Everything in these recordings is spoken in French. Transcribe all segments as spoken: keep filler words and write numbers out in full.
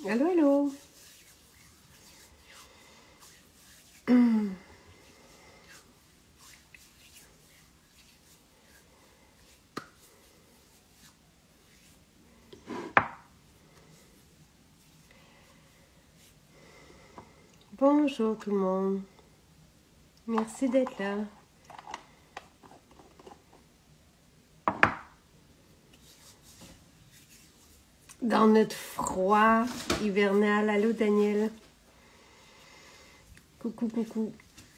Allô, allô. Bonjour tout le monde. Merci d'être là. Dans notre froid hivernal. Allô, Daniel. Coucou, coucou.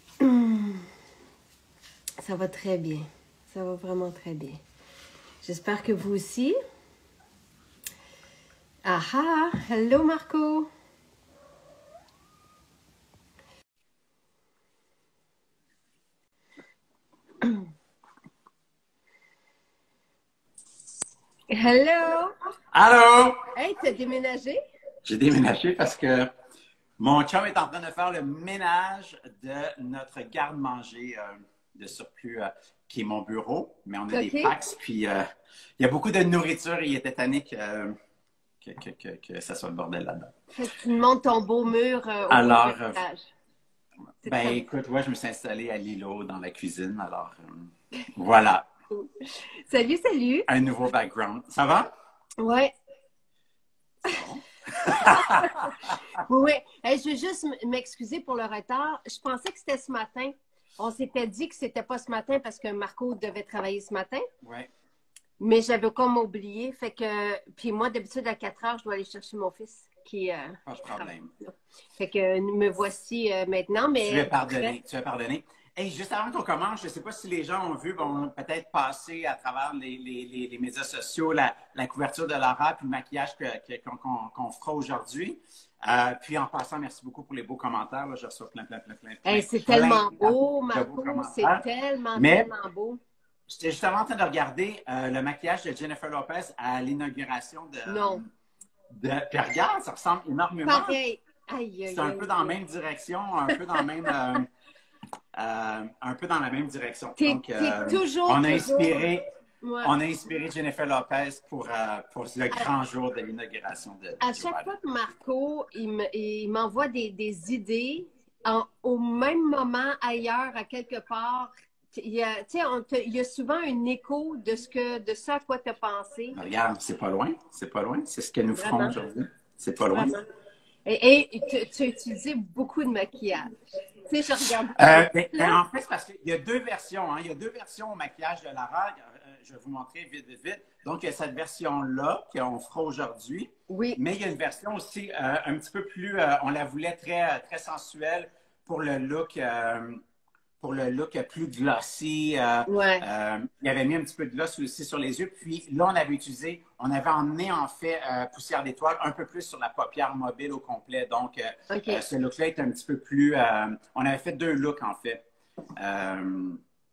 Ça va très bien. Ça va vraiment très bien. J'espère que vous aussi. Ah ah! Hello, Marco. Hello! Allô? Hey, t'as déménagé? J'ai déménagé parce que mon chum est en train de faire le ménage de notre garde-manger euh, de surplus euh, qui est mon bureau. Mais on a des OK. packs, puis euh, il y a beaucoup de nourriture et il était tanné que, que, que, que, que ça soit le bordel là-dedans. Fait que tu me montres ton beau mur euh, au bout de Alors, euh, l'étage. C'est ben très beau. écoute, moi, je me suis installé à l'îlot dans la cuisine. Alors, euh, voilà, Salut, salut! un nouveau background. Ça va? Ouais. C'est bon. Oui, hey, je veux juste m- m'excuser pour le retard. Je pensais que c'était ce matin. On s'était dit que c'était pas ce matin parce que Marco devait travailler ce matin, Ouais, mais j'avais comme oublié. Fait que, puis moi, d'habitude, à quatre heures, je dois aller chercher mon fils qui, euh, pas de qui travaille. problème. Fait que me voici euh, maintenant, Tu es mais prêt. pardonné, tu es pardonné. Hey, juste avant qu'on commence, je ne sais pas si les gens ont vu, vont peut-être passer à travers les, les, les, les médias sociaux la, la couverture de Laura puis le maquillage que, que, qu'on, qu'on, qu'on fera aujourd'hui. Euh, puis en passant, merci beaucoup pour les beaux commentaires. Là, je reçois plein, plein, plein, plein, plein, Hey, c'est plein tellement d'amour, beau, de beaux Marco. C'est commentaires. tellement, Mais tellement beau. j'étais justement en train de regarder euh, le maquillage de Jennifer Lopez à l'inauguration de, Non. de... Puis regarde, ça ressemble énormément. Pareil. Aïe, C'est aïe, un aïe. peu dans la même direction, un peu dans la même... euh, euh, un peu dans la même direction. T'es, Donc, t'es euh, toujours, on a toujours. inspiré, Ouais. on a inspiré Jennifer Lopez pour, euh, pour le grand jour de l'inauguration de, À de Joe chaque Biden. fois que Marco, il me- il m'envoie des, des idées, en- au même moment, ailleurs, à quelque part, il y a, tu sais, on te- il y a souvent un écho de ce que, de ça à quoi tu as pensé. Regarde, c'est pas loin, c'est pas loin, c'est ce que nous ferons Vraiment, aujourd'hui. C'est pas loin. vraiment. Et, et tu, tu as utilisé beaucoup de maquillage. Tu sais, je regarde ça Euh, ici, ben, ben, là. en fait, c'est parce qu'il y a deux versions. Hein. Il y a deux versions au maquillage de Lara. Euh, je vais vous montrer vite, vite, vite. Donc, il y a cette version-là qu'on fera aujourd'hui. Oui, Mais il y a une version aussi euh, un petit peu plus, euh, on la voulait très, très sensuelle pour le look, euh, pour le look plus glossy. Euh, ouais. euh, il avait mis un petit peu de gloss aussi sur les yeux. Puis là, on avait utilisé, on avait emmené en fait euh, poussière d'étoile un peu plus sur la paupière mobile au complet. Donc, euh, euh, OK. ce look-là est un petit peu plus. Euh, on avait fait deux looks en fait. Euh,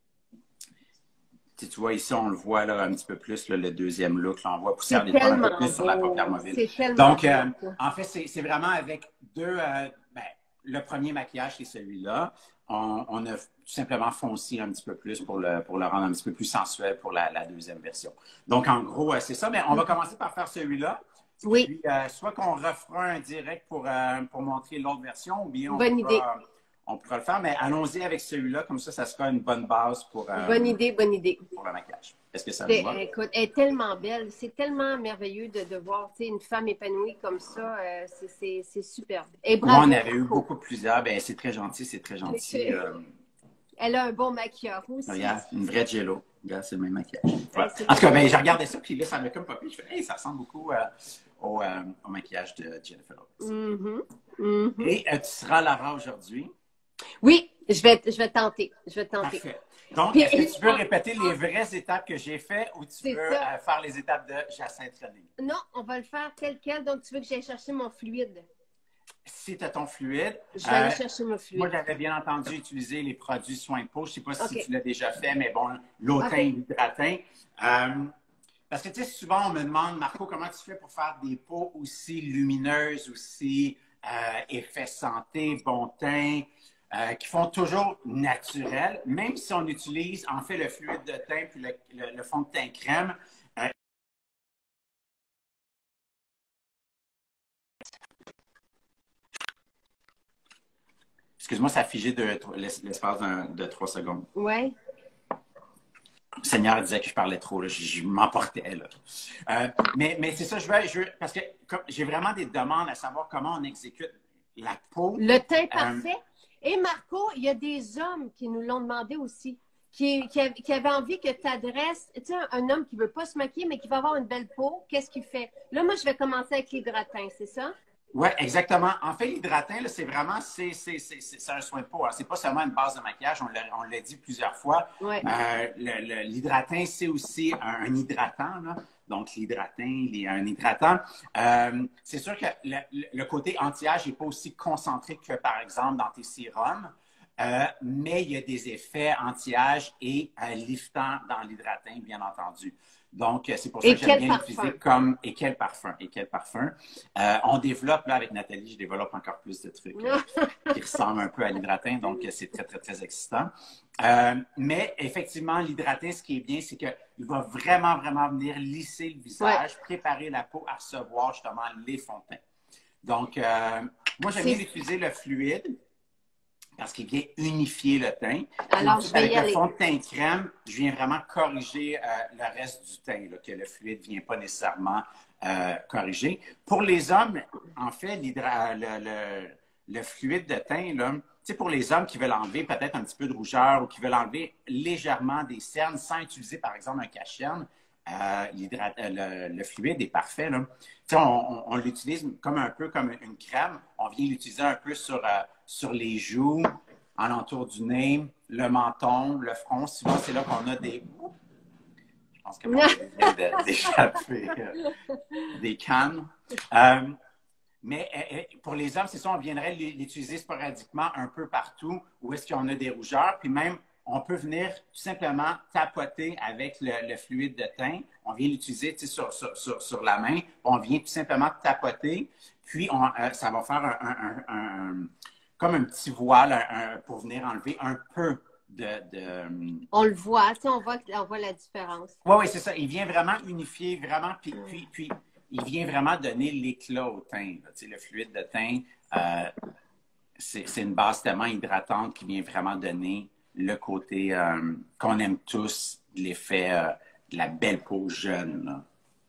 tu vois, ici, on le voit là, un petit peu plus, là, le deuxième look. Là, on voit poussière C'est d'étoile un peu tellement plus sur la paupière beau. mobile. C'est tellement Donc, beau, euh, ça. en fait, c'est vraiment avec deux. Euh, ben, le premier maquillage, c'est celui-là. On, on, a tout simplement foncé un petit peu plus pour le, pour le rendre un petit peu plus sensuel pour la, la deuxième version. Donc, en gros, euh, c'est ça. Mais on va commencer par faire celui-là. Oui, Puis, euh, soit qu'on refera un direct pour, euh, pour montrer l'autre version, ou bien on bonne idée. pourra, on pourra le faire. Mais allons-y avec celui-là. Comme ça, ça sera une bonne base pour, euh, Bonne idée, bonne idée. pour le maquillage. Est-ce que ça vous C'est- va? Écoute, elle est tellement belle. C'est tellement merveilleux de, de voir tu sais, une femme épanouie comme ça. euh, c'est c'est- c'est superbe. Et Moi, on bravo, avait eu Marco. beaucoup plusieurs. Ben, c'est très gentil, c'est très Fait gentil. que, Euh, elle a un bon maquilleur aussi. regarde, une vraie jello. Regarde, c'est le même maquillage. Hey, Voilà. c'est En tout cas, ben, j'ai merveilleux. regardé ça, puis là, ça m'a comme pas plu. Je fais, hey, ça ressemble beaucoup euh, au, euh, au maquillage de Jennifer Lopez. Mhm, mhm. Et euh, tu seras Lara aujourd'hui. Oui, je vais, je vais tenter. Je vais tenter. Parfait. Donc, Puis, est-ce que tu veux ah, répéter les vraies étapes que j'ai faites ou tu c'est veux ça. euh, faire les étapes de Jacinthe René? Non, on va le faire tel quel. Donc, tu veux que j'aille chercher mon fluide? Si tu as ton fluide, Je vais aller euh, chercher mon moi, fluide. j'avais bien entendu utiliser les produits soins de peau. Je ne sais pas si OK. tu l'as déjà fait, mais bon, l'autin et OK. l'hydratin. Euh, parce que, tu sais, souvent, on me demande, Marco, comment tu fais pour faire des peaux aussi lumineuses, aussi euh, effet santé, bon teint, euh, qui font toujours naturel, même si on utilise, en fait, le fluide de teint puis le, le- le fond de teint crème. euh, Excuse-moi, ça a figé de l'espace de trois secondes. Oui. Le Seigneur disait que je parlais trop, là. Je, je m'emportais. Là. Euh, mais mais c'est ça, je veux, je veux parce que j'ai vraiment des demandes à savoir comment on exécute la peau. Le teint euh, parfait. Et Marco, il y a des hommes qui nous l'ont demandé aussi, qui, qui, qui avaient envie que tu adresses, tu sais, un, un homme qui ne veut pas se maquiller, mais qui va avoir une belle peau, qu'est-ce qu'il fait? Là, moi, je vais commencer avec l'hydratin, c'est ça? Oui, exactement. En fait, l'hydratin, c'est vraiment c'est, c'est, c'est, c'est un soin de peau. Ce n'est pas seulement une base de maquillage, on l'a dit plusieurs fois. Ouais. Euh, le, le, l'hydratin, c'est aussi un, un hydratant. Là. Donc, l'hydratin, il est un hydratant. Euh, c'est sûr que le, le côté anti-âge n'est pas aussi concentré que, par exemple, dans tes sérums. Euh, mais il y a des effets anti-âge et euh, liftants dans l'hydratin, bien entendu. Donc, c'est pour ça et que j'aime bien l'utiliser comme « et quel parfum ». Et quel parfum. Euh, on développe, là, avec Nathalie, je développe encore plus de trucs euh, qui ressemblent un peu à l'hydratin, donc c'est très, très, très excitant. Euh, mais effectivement, l'hydratin, ce qui est bien, c'est qu'il va vraiment, vraiment venir lisser le visage, ouais. préparer la peau à recevoir justement les fonds de teint. Donc, euh, moi, j'aime bien utiliser le fluide, parce qu'il vient unifier le teint. Alors, ensuite, je vais avec y le aller. fond de teint crème, je viens vraiment corriger euh, le reste du teint, là, que le fluide ne vient pas nécessairement euh, corriger. Pour les hommes, en fait, le, le, le fluide de teint, là, pour les hommes qui veulent enlever peut-être un petit peu de rougeur ou qui veulent enlever légèrement des cernes sans utiliser, par exemple, un cache-cerne, euh, le, le fluide est parfait. Là. On, on, on l'utilise comme un peu comme une crème. On vient l'utiliser un peu sur, euh, sur les joues, alentour du nez, le menton, le front. Souvent, c'est là qu'on a des... Je pense que mon bébé vient d'échapper euh, des cannes. Euh, mais euh, pour les hommes, c'est ça, on viendrait l'utiliser sporadiquement un peu partout où est-ce qu'on a des rougeurs. Puis même, on peut venir tout simplement tapoter avec le, le fluide de teint. On vient l'utiliser sur, sur, sur, sur la main. On vient tout simplement tapoter. Puis, on, euh, ça va faire un, un, un, un, comme un petit voile un, un, pour venir enlever un peu de... de... On le voit, tu sais, on voit, on voit la différence. Oui, oui, c'est ça. Il vient vraiment unifier, vraiment, puis, puis, puis il vient vraiment donner l'éclat au teint. Là. Tu sais, le fluide de teint, euh, c'est une base tellement hydratante qui vient vraiment donner le côté euh, qu'on aime tous, l'effet euh, de la belle peau jeune. Là.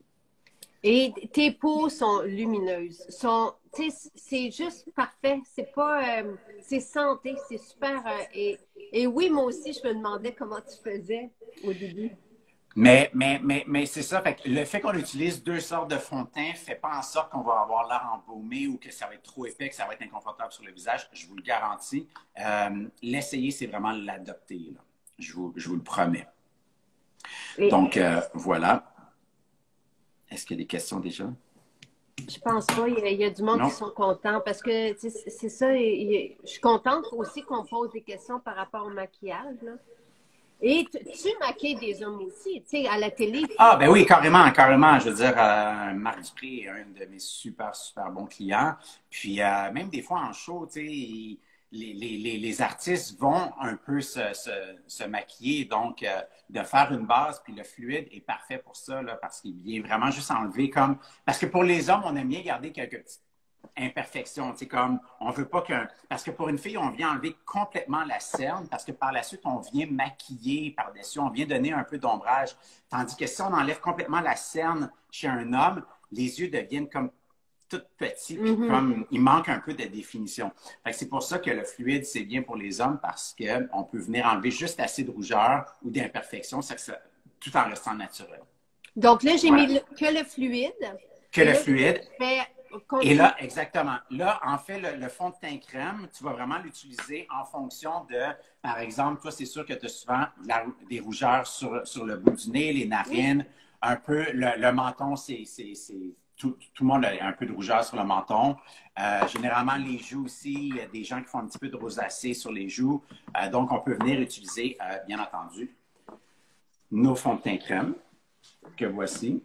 Et tes peaux sont lumineuses. Sont, c'est juste parfait. C'est pas... Euh, c'est santé, c'est super. Euh, et, et oui, moi aussi, je me demandais comment tu faisais au début. Mais, mais, mais, mais c'est ça. Fait que le fait qu'on utilise deux sortes de fond de teint ne fait pas en sorte qu'on va avoir l'air embaumé ou que ça va être trop épais, que ça va être inconfortable sur le visage. Je vous le garantis. Euh, L'essayer, c'est vraiment l'adopter. Je vous, je vous le promets. Et... Donc, euh, voilà. Est-ce qu'il y a des questions déjà? Je pense pas. Il y a, il y a du monde non. qui sont contents parce que c'est ça. Il, il, je suis contente aussi qu'on pose des questions par rapport au maquillage. Là. Et tu, tu maquilles des hommes aussi, tu sais, à la télé. Ah, ben oui, carrément, carrément. Je veux dire, euh, Marc Dupré est un de mes super, super bons clients. Puis, euh, même des fois en show, tu sais, les, les, les, les artistes vont un peu se, se, se maquiller. Donc, euh, de faire une base, puis le fluide est parfait pour ça, là, parce qu'il vient vraiment juste enlever comme... Parce que pour les hommes, on aime bien garder quelques petites imperfection, tu sais, comme on veut pas qu'un... Parce que pour une fille, on vient enlever complètement la cerne, parce que par la suite, on vient maquiller par-dessus, on vient donner un peu d'ombrage. Tandis que si on enlève complètement la cerne chez un homme, les yeux deviennent comme tout petits, puis mm-hmm. comme il manque un peu de définition. C'est pour ça que le fluide, c'est bien pour les hommes, parce qu'on peut venir enlever juste assez de rougeur ou d'imperfection, tout en restant naturel. Donc là, j'ai voilà. mis le, que le fluide. Que le fluide. Fait... Et là, exactement. Là, en fait, le, le fond de teint crème, tu vas vraiment l'utiliser en fonction de, par exemple, toi, c'est sûr que tu as souvent la, des rougeurs sur, sur le bout du nez, les narines, oui. un peu, le, le menton, c'est, tout, tout le monde a un peu de rougeur sur le menton. Euh, généralement, les joues aussi, il y a des gens qui font un petit peu de rosacée sur les joues. Euh, donc, on peut venir utiliser, euh, bien entendu, nos fonds de teint crème, que voici.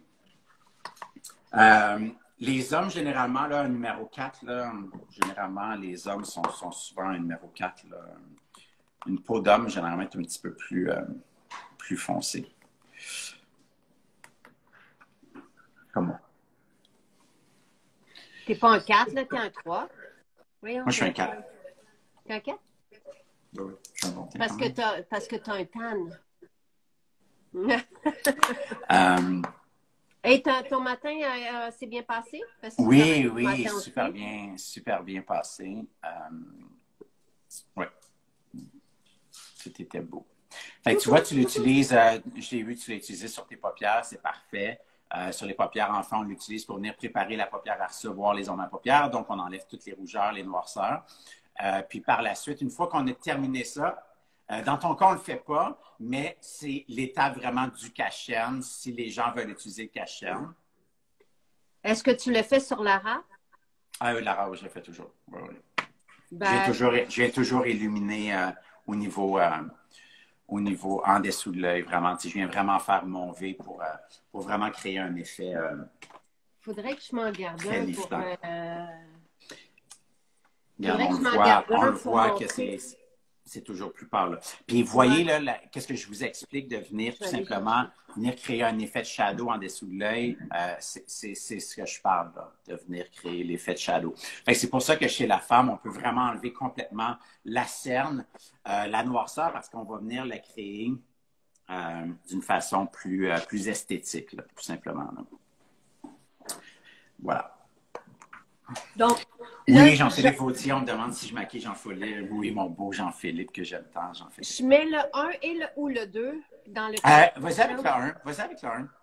Euh, Les hommes, généralement, là, numéro quatre, là, généralement, les hommes sont, sont souvent un numéro quatre. Là. Une peau d'homme, généralement, est un petit peu plus, euh, plus foncée. Comment? T'es pas un quatre, là, t'es un trois. Voyons, moi, je suis un quatre. T'es un quatre? Oui, je suis un bon teint Parce quand que même. tu as, parce que tu as un tan. Euh, Et ton, ton matin euh, euh, s'est bien passé? Parce que tu travailles oui, le oui, matin super aussi. bien, super bien passé. Euh, oui, tout était beau. Fait que tu vois, tu l'utilises, euh, je l'ai vu, tu l'as utilisé sur tes paupières, c'est parfait. Euh, sur les paupières enfants, on l'utilise pour venir préparer la paupière à recevoir les ondes à paupières. Donc, on enlève toutes les rougeurs, les noirceurs. Euh, puis par la suite, une fois qu'on a terminé ça, euh, dans ton cas, on ne le fait pas, mais c'est l'étape vraiment du cash-in, si les gens veulent utiliser le cash-in. Est-ce que tu le fais sur Lara? Ah oui, Lara, oui, je le fais toujours. Oui, oui. J'ai Ben, toujours, j'ai toujours illuminé euh, au niveau, euh, au niveau en dessous de l'œil, vraiment. Tu sais, je viens vraiment faire mon V pour, euh, pour vraiment créer un effet euh, faudrait que je m'en garde très un pour. liftant. Euh, Regarde, faudrait on que le je m'en voit, garde on un le pour voit que montrer. c'est, c'est toujours plus pâle, là. Puis Ouais, voyez, là, la- qu'est-ce que je vous explique de venir je tout vais aller simplement, chercher. venir créer un effet de shadow en dessous de l'œil. Euh, c'est, c'est, c'est ce que je parle, là, de venir créer l'effet de shadow. Fait que c'est pour ça que chez la femme, on peut vraiment enlever complètement la cerne, euh, la noirceur, parce qu'on va venir la créer euh, d'une façon plus, euh, plus esthétique, là, tout simplement, là. Voilà. Donc, là, Oui, je, Jean-Philippe Vautier, on me demande si je maquille Jean-Philippe. Oui, mon beau Jean-Philippe, que j'aime tant, Jean-Philippe. je mets le un et le ou le deux dans le Euh, cash. vas-y avec le un. Vas-y avec le un.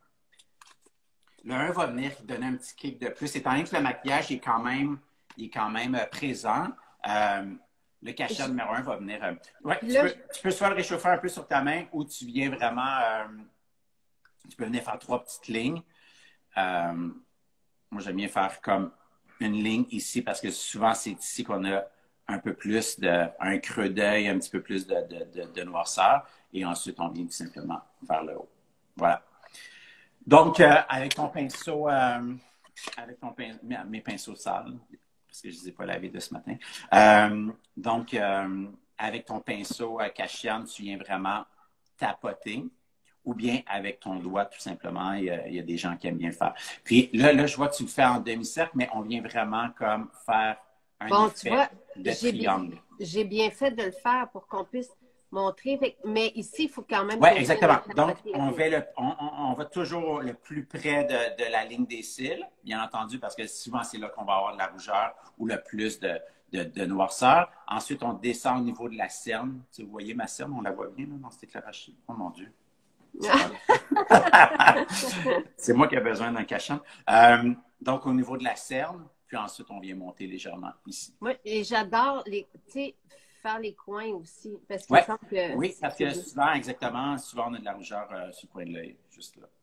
Le un va venir donner un petit kick de plus. Étant donné que le maquillage est quand même, il est quand même euh, présent, euh, le cachet Je- numéro un va venir. Euh, ouais, Puis tu là, peux, tu peux soit le réchauffer un peu sur ta main ou tu viens vraiment. Euh, tu peux venir faire trois petites lignes. Euh, Moi, j'aime bien faire comme une ligne ici parce que souvent, c'est ici qu'on a un peu plus de, un creux d'œil, un petit peu plus de, de, de, de noirceur. Et ensuite, on vient tout simplement vers le haut. Voilà. Donc, euh, avec ton pinceau, euh, avec ton pin, mes pinceaux sales, parce que je ne les ai pas lavés de ce matin. Euh, donc, euh, avec ton pinceau à Cachiane, tu viens vraiment tapoter, ou bien avec ton doigt, tout simplement. Il y a, il y a des gens qui aiment bien le faire. Puis là, là, je vois que tu le fais en demi-cercle, mais on vient vraiment comme faire un bon, tu effet vois, de j'ai bi- triangle. j'ai bien fait de le faire pour qu'on puisse montrer. Fait- mais ici, il faut quand même Oui, qu'on vienne exactement. le Donc, tapoter. on OK. va, le, on, on, on va toujours le plus près de, de la ligne des cils, bien entendu, parce que souvent, c'est là qu'on va avoir de la rougeur ou le plus de, de, de noirceur. Ensuite, on descend au niveau de la cerne. Tu sais, vous voyez ma cerne, on la voit bien là, dans cet éclairage. Oh mon Dieu. Super. C'est moi qui ai besoin d'un cachet. Euh, donc, au niveau de la cerne, puis ensuite, on vient monter légèrement ici. Moi, et j'adore les, tu sais, faire les coins aussi, parce qu'il Oui, me semble que oui, c'est parce c'est que beau. souvent, exactement, souvent, on a de la rougeur euh, sur le coin de l'œil, juste là.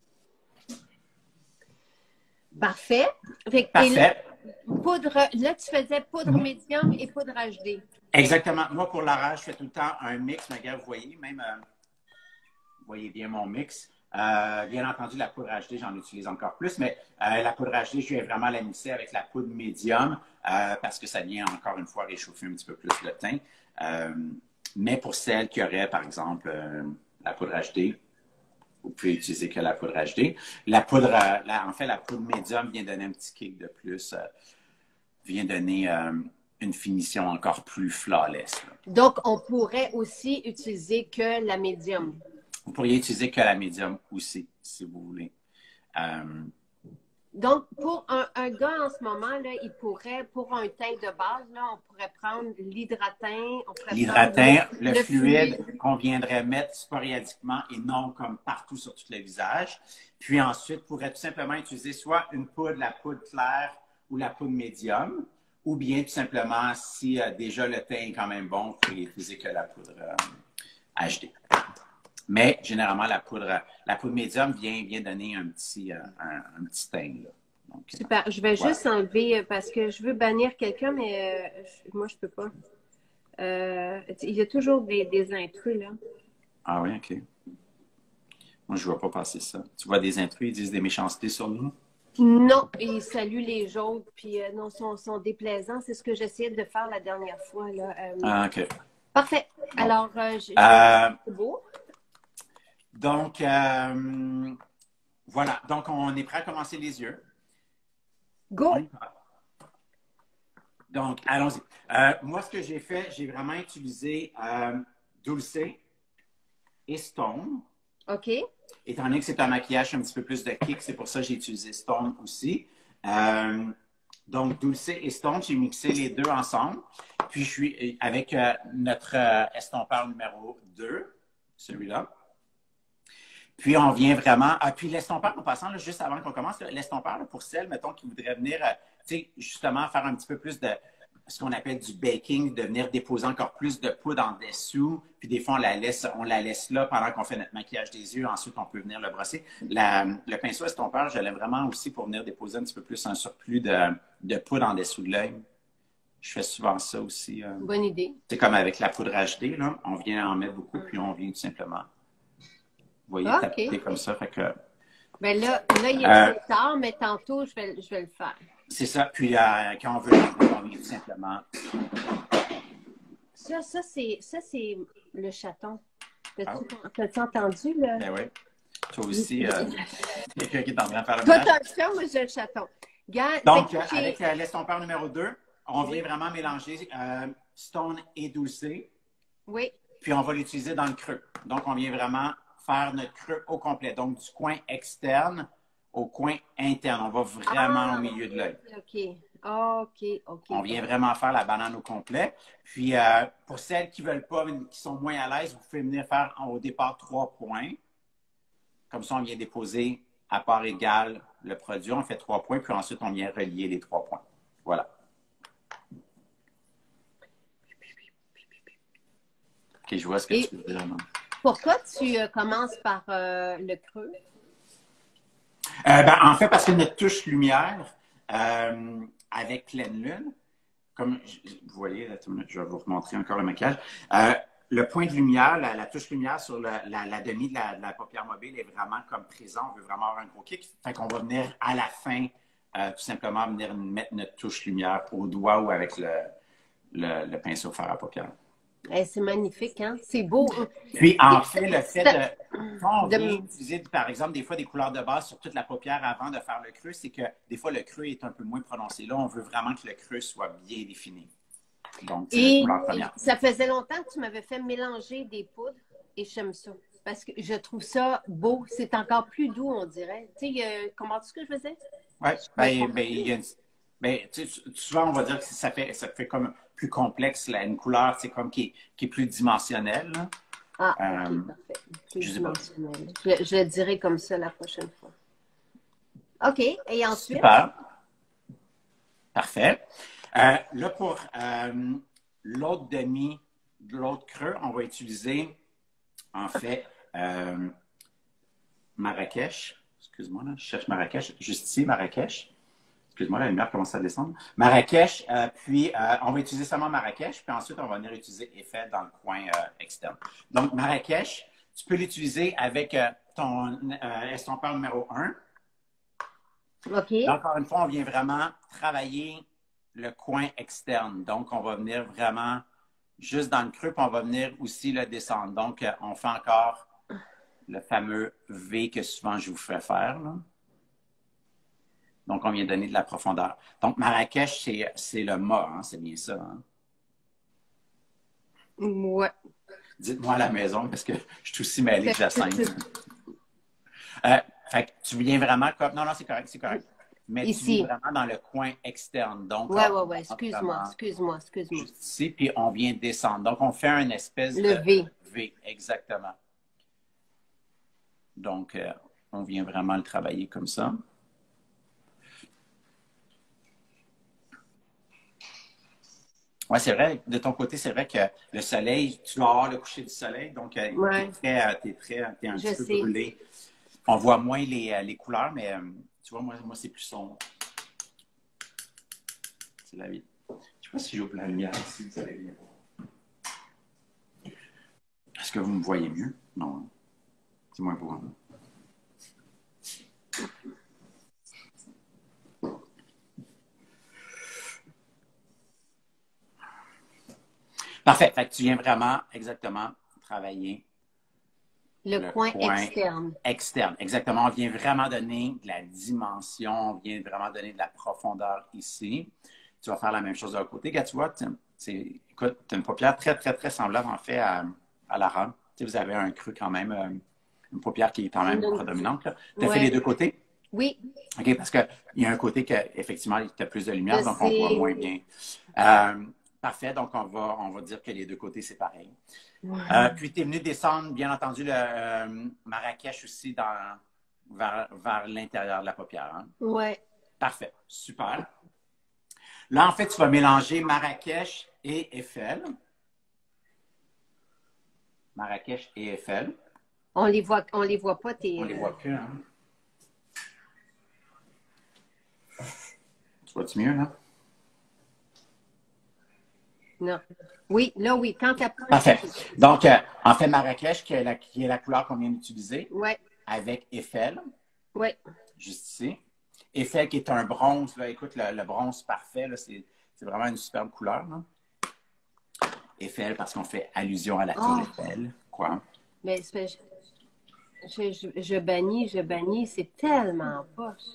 Parfait. Fait que- et là, Parfait. poudre, là, tu faisais poudre médium et poudre H D. Exactement. Moi, pour l'orage, je fais tout le temps un mix. Mais regarde, vous voyez, même, euh, vous voyez bien mon mix. Euh, bien entendu, la poudre H D, j'en utilise encore plus, mais euh, la poudre H D, je viens vraiment la mixer avec la poudre médium euh, parce que ça vient encore une fois réchauffer un petit peu plus le teint. Euh, mais pour celles qui auraient, par exemple, euh, la poudre H D, vous pouvez utiliser que la poudre H D. La poudre, euh, la, en fait, la poudre médium vient donner un petit kick de plus, euh, vient donner euh, une finition encore plus flawless, là. Donc, on pourrait aussi utiliser que la médium. Vous pourriez utiliser que la médium aussi, si vous voulez. Euh, Donc, pour un, un gars en ce moment, là, il pourrait, pour un teint de base, là, on pourrait prendre l'hydratin, on pourrait prendre le, L'hydratin, le le fluide fluide. qu'on viendrait mettre sporadiquement et non comme partout sur tout le visage. Puis ensuite, pourrait tout simplement utiliser soit une poudre, la poudre claire ou la poudre médium, ou bien tout simplement, si euh, déjà le teint est quand même bon, vous pourriez utiliser que la poudre euh, H D. Mais généralement, la poudre, la poudre médium vient, vient donner un petit, euh, un, un petit teint, là. Donc, euh, Super. Je vais voilà. juste enlever euh, parce que je veux bannir quelqu'un, mais euh, je- moi, je peux pas. Euh, il y a toujours des, des intrus, là. Ah oui, OK. Moi, je ne vois pas passer ça. Tu vois des intrus, ils disent des méchancetés sur nous? Non, ils saluent les autres, puis euh, non, sont, sont déplaisants. C'est ce que j'essayais de faire la dernière fois, là. Euh, Ah, OK. parfait. Bon. Alors, euh, je, je vais... Euh, C'est beau. donc, euh, voilà. Donc, on est prêt à commencer les yeux. Go! Oui. Donc, allons-y. Euh, moi, ce que j'ai fait, j'ai vraiment utilisé euh, Dulce et Stone. OK. Étant donné que c'est un maquillage un petit peu plus de kick, c'est pour ça que j'ai utilisé Stone aussi. Euh, donc, Dulce et Stone, j'ai mixé les deux ensemble. Puis, je suis avec euh, notre euh, estompeur numéro deux, celui-là. Puis, on vient vraiment... Ah, puis, l'estompeur, en passant, là, juste avant qu'on commence, l'estompeur, là, pour celles, mettons, qui voudraient venir, euh, tu sais, justement, faire un petit peu plus de ce qu'on appelle du baking, de venir déposer encore plus de poudre en dessous. Puis, des fois, on la laisse, on la laisse là pendant qu'on fait notre maquillage des yeux. Ensuite, on peut venir le brosser. La, le pinceau estompeur, je l'ai vraiment aussi pour venir déposer un petit peu plus un surplus de, de poudre en dessous de l'œil. Je fais souvent ça aussi. Euh, Bonne idée. C'est comme avec la poudre H D, là. On vient en mettre beaucoup, puis on vient tout simplement... Vous voyez, Ah, taper OK. comme ça. Fait que, Ben là, là, il est euh, trop tard, mais tantôt, je vais, je vais le faire. c'est ça. Puis, euh, quand on veut, on vient tout simplement. Ça, ça, c'est, ça, c'est le chaton. Ah, T'as-tu, t'as-tu entendu, là? ben oui. Toi aussi, euh, quelqu'un qui est en train de faire le Toi, ménage. t'as le chat, moi, j'ai le chaton. Gars, Donc, fait euh, que j'ai- avec euh, l'estompeur numéro deux, on vient vraiment mélanger euh, Stone et Dulce. Oui. Puis, on va l'utiliser dans le creux. Donc, on vient vraiment faire notre creux au complet. Donc, du coin externe au coin interne. On va vraiment Ah, au milieu de l'œil. OK. OK, OK. On vient vraiment faire la banane au complet. Puis, euh, pour celles qui ne veulent pas, qui sont moins à l'aise, vous pouvez venir faire au départ trois points. Comme ça, on vient déposer à part égale le produit. On fait trois points, puis ensuite, on vient relier les trois points. Voilà. OK, je vois ce que Et tu veux dire. Non? pourquoi tu euh, commences par euh, le creux? Euh, ben, en fait, parce que notre touche lumière euh, avec pleine lune, comme vous voyez, là, je vais vous remontrer encore le maquillage. Euh, le point de lumière, la, la touche lumière sur la, la, la demi de la, de la paupière mobile est vraiment comme présent. On veut vraiment avoir un gros kick. Fait qu'on va venir à la fin, euh, tout simplement, venir mettre notre touche lumière au doigt ou avec le, le, le pinceau fer à paupières. Eh, c'est magnifique, hein? C'est beau. Puis, en fait, le fait de... Quand on De- vient utiliser, par exemple, des fois des couleurs de base sur toute la paupière avant de faire le creux, c'est que des fois, le creux est un peu moins prononcé. Là, on veut vraiment que le creux soit bien défini. Donc, c'est la Et couleur première. ça faisait longtemps que tu m'avais fait mélanger des poudres et j'aime ça. Parce que je trouve ça beau. C'est encore plus doux, on dirait. Tu sais, euh, comprends-tu ce que je faisais? Oui, ben, ben, il y a une- ben, tu sais, souvent, on va dire que ça fait, ça fait comme plus complexe, là, une couleur, c'est comme qui est, qui est plus dimensionnelle. Là. Ah, Euh, ok, parfait. Plus je sais pas. dimensionnel. Je, je le dirai comme ça la prochaine fois. OK. Et ensuite? Super. Parfait. Euh, là, pour euh, l'autre demi, l'autre creux, on va utiliser, en fait, euh, Marrakech. Excuse-moi, là, je cherche Marrakech. Juste ici, Marrakech. Excuse-moi, la lumière commence à descendre. Marrakech, euh, puis euh, on va utiliser seulement Marrakech, puis ensuite on va venir utiliser effet dans le coin euh, externe. Donc, Marrakech, tu peux l'utiliser avec euh, ton euh, estompeur numéro un. OK. Là, encore une fois, on vient vraiment travailler le coin externe. Donc, on va venir vraiment juste dans le creux, puis on va venir aussi le descendre. Donc, euh, on fait encore le fameux V que souvent je vous fais faire, là. Donc, on vient donner de la profondeur. Donc, Marrakech, c'est le mât, hein? C'est bien ça. Hein? Ouais. Dites-moi à la maison, parce que je suis aussi mêlé que Jacinthe. euh, fait que tu viens vraiment comme... Non, non, c'est correct, c'est correct. Mais Ici. tu viens vraiment dans le coin externe. Donc, Ouais, on, ouais, ouais. Excuse-moi, excuse-moi, excuse-moi. Juste ici, puis on vient descendre. Donc, on fait un espèce Le de V. V, exactement. Donc, euh, on vient vraiment le travailler comme ça. Oui, c'est vrai. De ton côté, c'est vrai que le soleil, tu vas avoir le coucher du soleil, donc euh, Ouais. tu es, très, t'es très, t'es un Je petit peu sais. brûlé. On voit moins les, les couleurs, mais euh, tu vois, moi, moi c'est plus sombre. C'est la vie. Je ne sais pas si j'ouvre la lumière ici, vous allez bien. Est-ce que vous me voyez mieux? Non. Hein? C'est moins beau. Hein? Parfait. Fait que tu viens vraiment exactement travailler Le, le coin, coin externe. Externe. Exactement. On vient vraiment donner de la dimension, on vient vraiment donner de la profondeur ici. tu vas faire la même chose de l'autre côté. Regarde, tu vois, tu as une paupière très, très, très semblable, en fait, à, à Lara. Tu sais, vous avez un creux quand même, euh, une paupière qui est quand même prédominante. Tu as ouais. fait les deux côtés? Oui. OK, parce qu'il y a un côté qui, effectivement, tu as plus de lumière, Je donc sais. on voit moins bien. Euh, parfait, donc on va, on va dire que les deux côtés, c'est pareil. Ouais. Euh, puis, tu es venu descendre, bien entendu, le euh, Marrakech aussi dans, vers, vers l'intérieur de la paupière. Hein? Oui. Parfait, super. Là, en fait, tu vas mélanger Marrakech et Eiffel. Marrakech et Eiffel. On les voit, on les voit pas, tes... On les voit plus, hein? Tu vois-tu mieux, là? Non. Oui, là, oui. Quand tu approches... Parfait. Donc, euh, en fait, Marrakech, qui est la, qui est la couleur qu'on vient d'utiliser, ouais. avec Eiffel. Oui. Juste ici. Eiffel, qui est un bronze. Là, écoute, le, le bronze parfait, c'est vraiment une superbe couleur. Là. Eiffel, parce qu'on fait allusion à la tour oh. Eiffel. Quoi? Mais je, je, je, je bannis, je bannis. C'est tellement poche.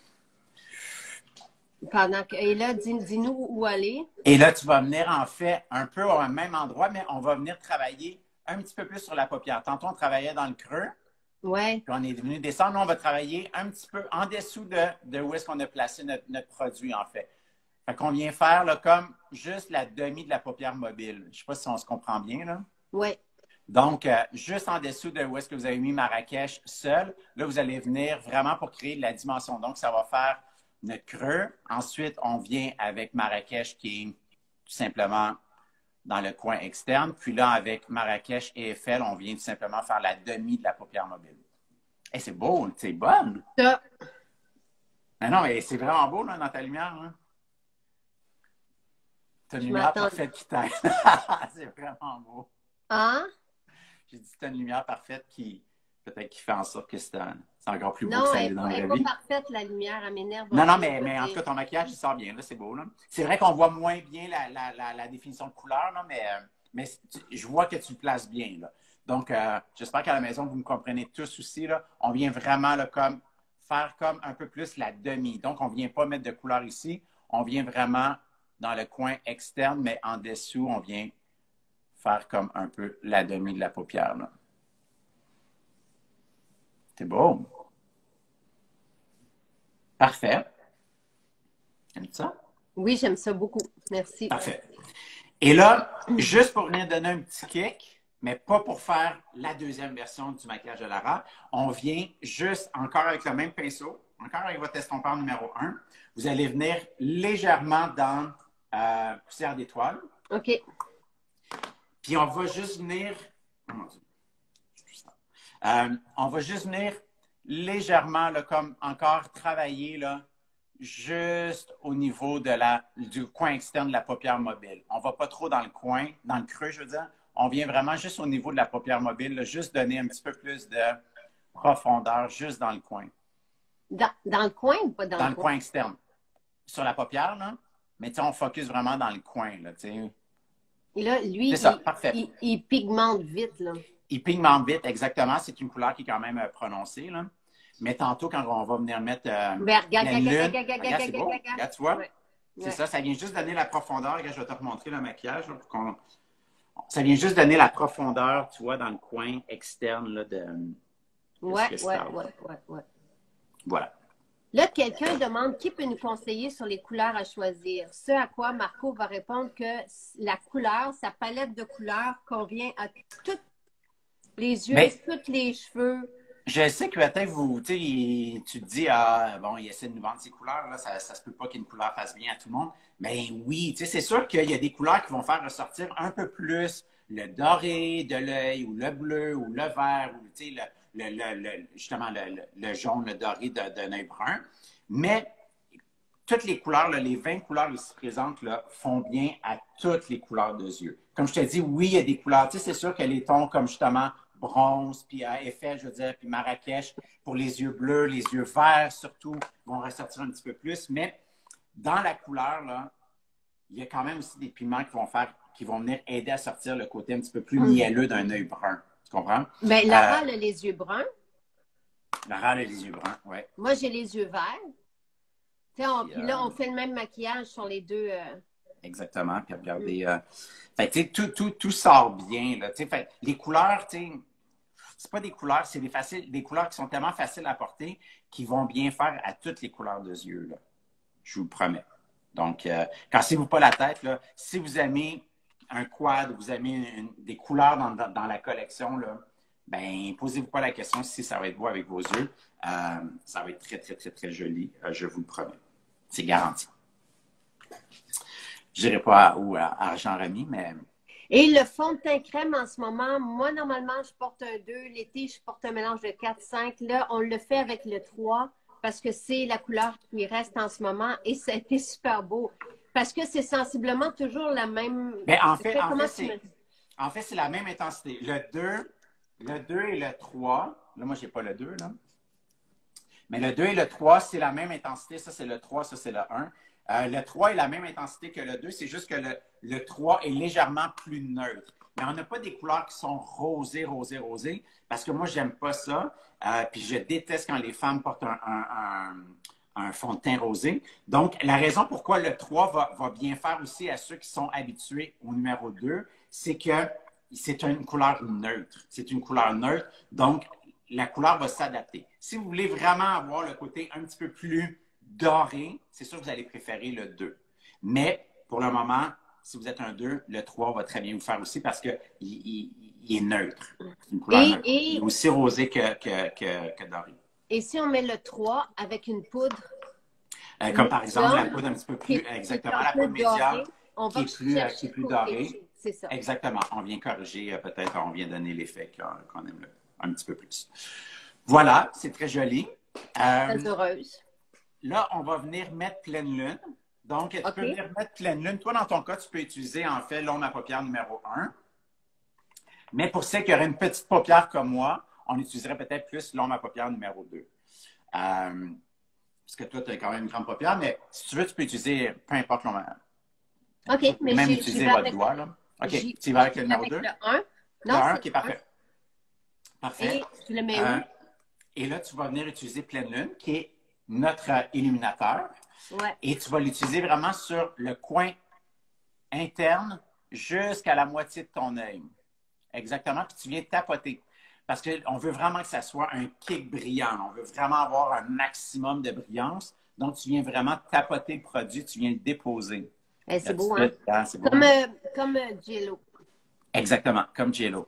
Pendant que, et là, dis-nous dis où aller. Et là, tu vas venir en fait un peu au même endroit, mais on va venir travailler un petit peu plus sur la paupière. Tantôt, on travaillait dans le creux. Oui. Puis on est venu descendre. Là, on va travailler un petit peu en dessous de, de où est-ce qu'on a placé notre, notre produit, en fait. Fait qu'on vient faire là, comme juste la demi de la paupière mobile. Je ne sais pas si on se comprend bien, là. Oui. Donc, euh, juste en dessous de où est-ce que vous avez mis Marrakech seul, là, vous allez venir vraiment pour créer de la dimension. Donc, ça va faire notre creux. Ensuite, on vient avec Marrakech qui est tout simplement dans le coin externe. Puis là, avec Marrakech et Eiffel, on vient tout simplement faire la demi de la paupière mobile. Et c'est beau, c'est bonne. Ça. Mais non, mais c'est vraiment beau là, dans ta lumière. Hein? Tu as une lumière parfaite qui t'aide. C'est vraiment beau. Hein? J'ai dit tu as une lumière parfaite qui peut-être qui fait en sorte que c'est encore plus beau non, que ça elle, dans la vie. Non, elle n'est pas parfaite, la lumière, elle m'énerve. Non, non, mais, mais en tout cas, ton maquillage, il sort bien. C'est beau. C'est vrai qu'on voit moins bien la, la, la, la définition de couleur, là, mais, mais je vois que tu le places bien. Là. Donc, euh, j'espère qu'à la maison, vous me comprenez tous aussi. Là. On vient vraiment là, comme, faire comme un peu plus la demi. Donc, on ne vient pas mettre de couleur ici. On vient vraiment dans le coin externe, mais en dessous, on vient faire comme un peu la demi de la paupière. C'est beau. Parfait. Aimes-tu ça? Oui, j'aime ça beaucoup. Merci. Parfait. Et là, juste pour venir donner un petit kick, mais pas pour faire la deuxième version du maquillage de Lara, on vient juste, encore avec le même pinceau, encore avec votre estompeur numéro un, vous allez venir légèrement dans euh, poussière d'étoile. OK. Puis on va juste venir... Oh mon Dieu. Euh, on va juste venir légèrement, là, comme encore travailler, là, juste au niveau de la, du coin externe de la paupière mobile. On ne va pas trop dans le coin, dans le creux, je veux dire. On vient vraiment juste au niveau de la paupière mobile, là, juste donner un petit peu plus de profondeur, juste dans le coin. Dans, dans le coin ou pas dans, dans le le coin? coin externe. Sur la paupière, là. Mais on focus vraiment dans le coin, là, tu sais. Et là, lui, ça, il, parfait. Il, il pigmente vite, là. Il pigmente vite, exactement. C'est une couleur qui est quand même euh, prononcée, là. Mais tantôt, quand on va venir mettre euh, ben, regarde, la regarde, lune, regarde, regarde, regarde, c'est beau. regarde, Regarde, tu vois? Ouais. C'est ouais. ça, ça vient juste donner la profondeur. Regarde, je vais te remontrer le maquillage. Là, pour qu'on... Ça vient juste donner la profondeur, tu vois, dans le coin externe là, de, de ouais, ce que ouais, ouais, ouais, ouais. Voilà. Là, quelqu'un demande qui peut nous conseiller sur les couleurs à choisir. Ce à quoi Marco va répondre que la couleur, sa palette de couleurs convient à tous les yeux, Mais, tous les cheveux. Je sais que peut-être vous, tu sais, tu te dis, ah, bon, il essaie de nous vendre ces couleurs, là, ça, ça se peut pas qu'une couleur fasse bien à tout le monde. Mais oui, tu sais, c'est sûr qu'il y a des couleurs qui vont faire ressortir un peu plus le doré de l'œil, ou le bleu, ou le vert, ou, tu sais, le, le, le, le, justement, le, le, le jaune, le doré d'un œil brun. Mais toutes les couleurs, là, les vingt couleurs ici présentes, là, font bien à toutes les couleurs de yeux. Comme je te dis, oui, il y a des couleurs, tu sais, c'est sûr que les tons comme justement bronze, puis à Eiffel, je veux dire, puis Marrakech, pour les yeux bleus, les yeux verts surtout, vont ressortir un petit peu plus. Mais dans la couleur, là, il y a quand même aussi des pigments qui vont faire, qui vont venir aider à sortir le côté un petit peu plus mielleux d'un œil brun. Tu comprends? Mais Lara, euh, elle a les yeux bruns. Lara, elle a les yeux bruns, oui. Moi, j'ai les yeux verts. Tu sais, on- Puis, puis là, euh, on fait le même maquillage sur les deux. euh, exactement. Puis mm. regardez, euh, fait que, tu sais, tout, tout, tout sort bien, là. Tu sais, fait, les couleurs, tu sais, c'est pas des couleurs, c'est des, faciles, des couleurs qui sont tellement faciles à porter qui vont bien faire à toutes les couleurs de yeux, là. Je vous le promets. Donc, euh, cassez-vous pas la tête, là. Si vous aimez un quad, vous aimez une- une- des couleurs dans, dans, dans la collection, là, ben, posez-vous pas la question si ça va être beau avec vos yeux. Euh, ça va être très, très, très, très joli, euh, je vous le promets. C'est garanti. Je dirais pas à, ou à argent remis, mais Et le fond de teint crème en ce moment, moi, normalement, je porte un deux. L'été, je porte un mélange de quatre cinq. Là, on le fait avec le trois parce que c'est la couleur qui reste en ce moment et ça a été super beau. Parce que c'est sensiblement toujours la même. ben, en fait, en Comment fait, tu me... c'est en fait, c'est la même intensité. Le deux, le deux et le trois, là, moi, j'ai pas le deux, là. Mais le deux et le trois, c'est la même intensité. Ça, c'est le trois, ça, c'est le un. Euh, le trois est la même intensité que le deux, c'est juste que le, le trois est légèrement plus neutre. Mais on n'a pas des couleurs qui sont rosées, rosées, rosées, parce que moi, j'aime pas ça. Euh, puis je déteste quand les femmes portent un, un, un, un fond de teint rosé. Donc, la raison pourquoi le trois va, va bien faire aussi à ceux qui sont habitués au numéro deux, c'est que c'est une couleur neutre. C'est une couleur neutre. Donc, la couleur va s'adapter. Si vous voulez vraiment avoir le côté un petit peu plus doré, c'est sûr que vous allez préférer le deux. Mais pour le moment, si vous êtes un deux, le trois va très bien vous faire aussi parce qu'il il, il est neutre. C'est une couleur Et, neutre. Il est et, aussi rosé que, que, que, que doré. et si on met le trois avec une poudre Euh, comme par exemple la médium, poudre un petit peu qui, plus, est qui est exactement, un la peu poudre médium dorée, on qui va est plus, euh, qui est chercher plus dorée. corriger. C'est ça. Exactement. On vient corriger, euh, peut-être, on vient donner l'effet qu'on qu'on aime le, un petit peu plus. Voilà, c'est très joli. Très Euh, heureuse. Là, on va venir mettre pleine lune. Donc, tu OK. peux venir mettre pleine lune. Toi, dans ton cas, tu peux utiliser, en fait, l'ombre à paupières numéro un. Mais pour ceux qui auraient une petite paupière comme moi, on utiliserait peut-être plus l'ombre à paupières numéro deux. Euh, parce que toi, tu as quand même une grande paupière, mais si tu veux, tu peux utiliser peu importe l'ombre. OK, Vous pouvez mais même j'y j'y utiliser vais votre avec, doigt, là. OK, j'y- tu y vas avec j'y le vais numéro avec deux. le un. Le Non, un, c'est qui est le un. parfait. Parfait. Et tu le mets Euh, où? et là, tu vas venir utiliser pleine lune, qui est notre euh, illuminateur. Ouais. Et tu vas l'utiliser vraiment sur le coin interne jusqu'à la moitié de ton œil. Exactement. Puis tu viens tapoter. Parce qu'on veut vraiment que ça soit un kick brillant. On veut vraiment avoir un maximum de brillance. Donc, tu viens vraiment tapoter le produit, tu viens le déposer. Eh, Là, c'est tu beau, fais- hein? ah, c'est beau, Comme, hein? euh, comme euh, Jello. Exactement, comme J-Lo.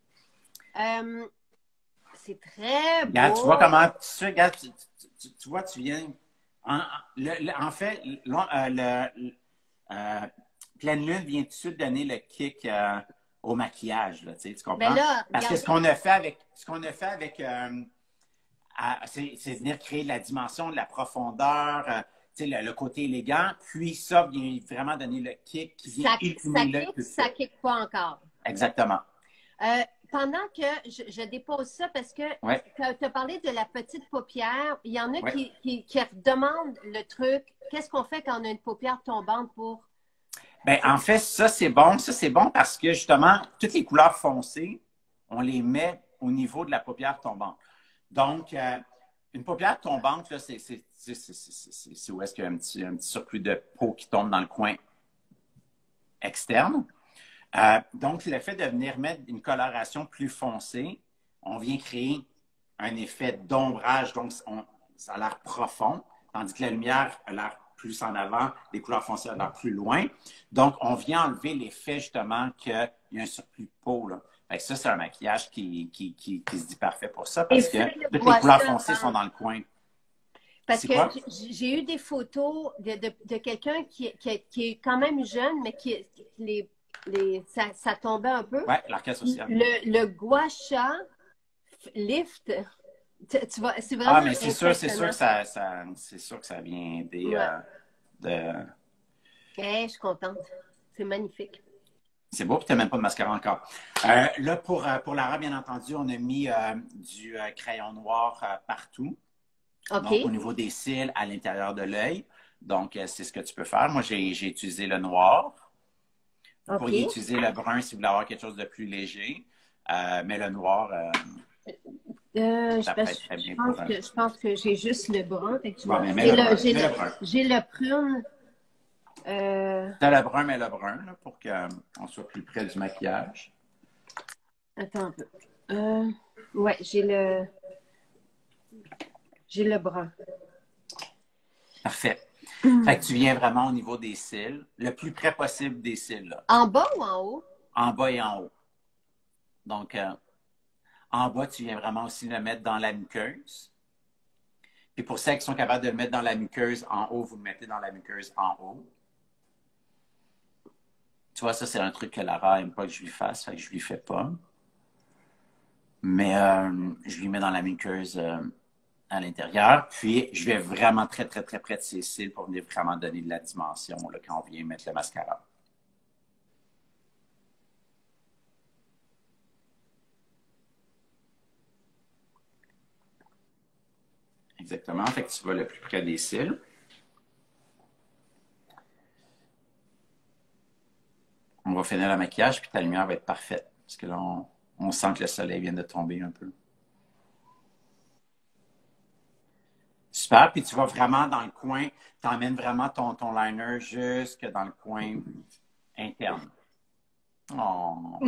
Euh, c'est très Regarde, tu vois beau. comment tu, regarde, tu, tu- tu- tu vois, tu viens. En, le- le- en fait, l'on- euh, le, euh, Pleine Lune vient tout de suite donner le kick euh, au maquillage, là, tu sais, tu Ben comprends? là, Parce que ce regardez. qu'on a fait avec, ce qu'on a fait avec, euh, à- c'est c'est venir créer de la dimension, de la profondeur, euh, tu sais, le, le côté élégant, puis ça vient vraiment donner le kick qui vient Ça, ça illuminer l'œil tout kick, de ça suite. kick pas encore. Exactement. Euh, pendant que je, je dépose ça, parce que Ouais, tu as parlé de la petite paupière, il y en a ouais. qui, qui, qui demandent le truc. Qu'est-ce qu'on fait quand on a une paupière tombante pour. Ben, en fait, ça, c'est bon. Ça, c'est bon parce que justement, toutes les couleurs foncées, on les met au niveau de la paupière tombante. Donc, euh, une paupière tombante, là, c'est c'est- c'est- c'est- c'est- c'est- c'est où est-ce qu'il y a un petit, un petit surplus de peau qui tombe dans le coin externe. Euh, donc, le fait de venir mettre une coloration plus foncée, on vient créer un effet d'ombrage. Donc, on- ça a l'air profond, tandis que la lumière a l'air plus en avant, les couleurs foncées ont l'air plus loin. Donc, on vient enlever l'effet, justement, qu'il y a un surplus de peau, là. Fait que ça, c'est un maquillage qui, qui, qui, qui se dit parfait pour ça, Et parce que Phil toutes les voit couleurs ça foncées sont avant. dans le coin. Parce C'est que quoi? j- j'ai eu des photos de, de, de quelqu'un qui, qui, qui est quand même jeune, mais qui les, les, ça, ça tombait un peu. Ouais, l'arcade sociale. Le, le gua sha lift, tu, tu vois, c'est vraiment Ah, mais c'est sûr, c'est sûr impressionnant. que ça, ça, c'est sûr que ça vient des, Ouais. euh, de... Eh, je suis contente. C'est magnifique. C'est beau, puis tu n'as même pas de mascara encore. Euh, là, pour, euh, pour Lara, bien entendu, on a mis euh, du euh, crayon noir euh, partout. OK. Donc, au niveau des cils, à l'intérieur de l'œil. Donc, euh, c'est ce que tu peux faire. Moi, j'ai j'ai utilisé le noir. Vous OK. pourriez utiliser le brun si vous voulez avoir quelque chose de plus léger. Euh, mais le noir, euh, Euh, je, Ça peut pense, être très je bien pense pour un... que, je pense que j'ai juste le brun. Fait que tu Bon, vois, mais mets j'ai le le, brun. j'ai Mets le le, brun. j'ai le prune. Euh, T'as le brun, mets le brun, là, pour qu'on soit plus près du maquillage. attends un peu. Euh, ouais, j'ai le, j'ai le brun. Parfait. Fait que tu viens vraiment au niveau des cils, le plus près possible des cils, là. En bas ou en haut? En bas et en haut. Donc, euh, en bas, tu viens vraiment aussi le mettre dans la muqueuse. Puis pour celles qui sont capables de le mettre dans la muqueuse en haut, vous le mettez dans la muqueuse en haut. Tu vois, ça, c'est un truc que Lara n'aime pas que je lui fasse, fait que je lui fais pas. Mais euh, je lui mets dans la muqueuse euh, à l'intérieur. Puis, je vais vraiment très, très, très près de ses cils pour venir vraiment donner de la dimension là, quand on vient mettre le mascara. Exactement. Fait que tu vas le plus près des cils. On va finir le maquillage, puis ta lumière va être parfaite. Parce que là, on, on sent que le soleil vient de tomber un peu. Super. Puis tu vas vraiment dans le coin, tu emmènes vraiment ton, ton liner jusque dans le coin interne. Oh.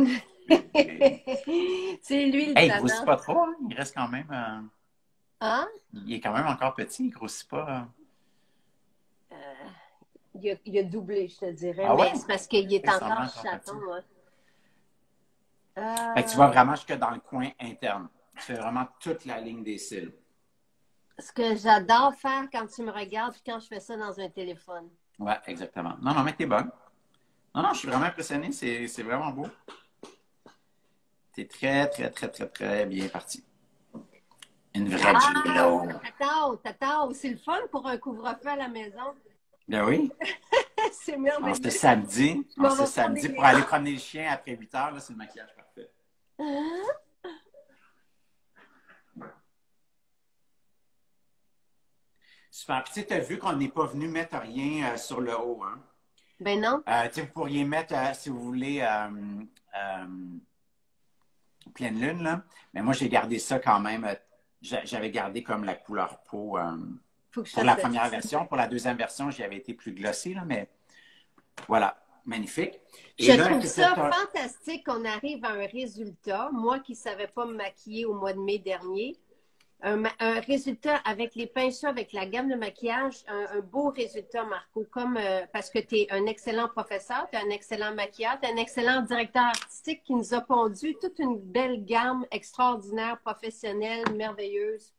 C'est lui le Hey, il grossit talent. pas trop, hein? Il reste quand même. Euh, Hein? il est quand même encore petit, il grossit pas. Euh, il, a, il a doublé, je te dirais, Ah ouais? mais c'est parce qu'il est Il semble encore encore chaton. petit. Hein. Fait que tu vas Euh, vraiment jusque dans le coin interne. Tu fais vraiment toute la ligne des cils. ce que j'adore faire quand tu me regardes puis quand je fais ça dans un téléphone. Ouais, exactement. Non, non, mais t'es bonne. Non, non, je suis vraiment impressionné. C'est, c'est vraiment beau. T'es très, très, très, très, très bien parti. Une vraie Ah, J-Lo. Tatao, Tatao, c'est le fun pour un couvre-feu à la maison. Ben oui. C'est En ce merveilleux. samedi, Je en m'en ce vais promener samedi, les pour aller promener le chien après huit heures, là, c'est le maquillage parfait. Super. Puis, tu as vu qu'on n'est pas venu mettre rien euh, sur le haut, hein? Ben non. Euh, tu sais, vous pourriez mettre, euh, si vous voulez, euh, euh, pleine lune, là. Mais moi, j'ai gardé ça quand même. euh, j'a- J'avais gardé comme la couleur peau euh, Faut que je pour fasse la ça. première version. Pour la deuxième version, j'y avais été plus glossy, là, mais voilà. Magnifique. Je Et là, trouve c'était ça un... fantastique qu'on arrive à un résultat. Moi qui ne savais pas me maquiller au mois de mai dernier, un, ma- un résultat avec les pinceaux, avec la gamme de maquillage, un, un beau résultat, Marco, comme euh, parce que tu es un excellent professeur, tu es un excellent maquilleur, tu es un excellent directeur artistique qui nous a pondu toute une belle gamme extraordinaire, professionnelle, merveilleuse.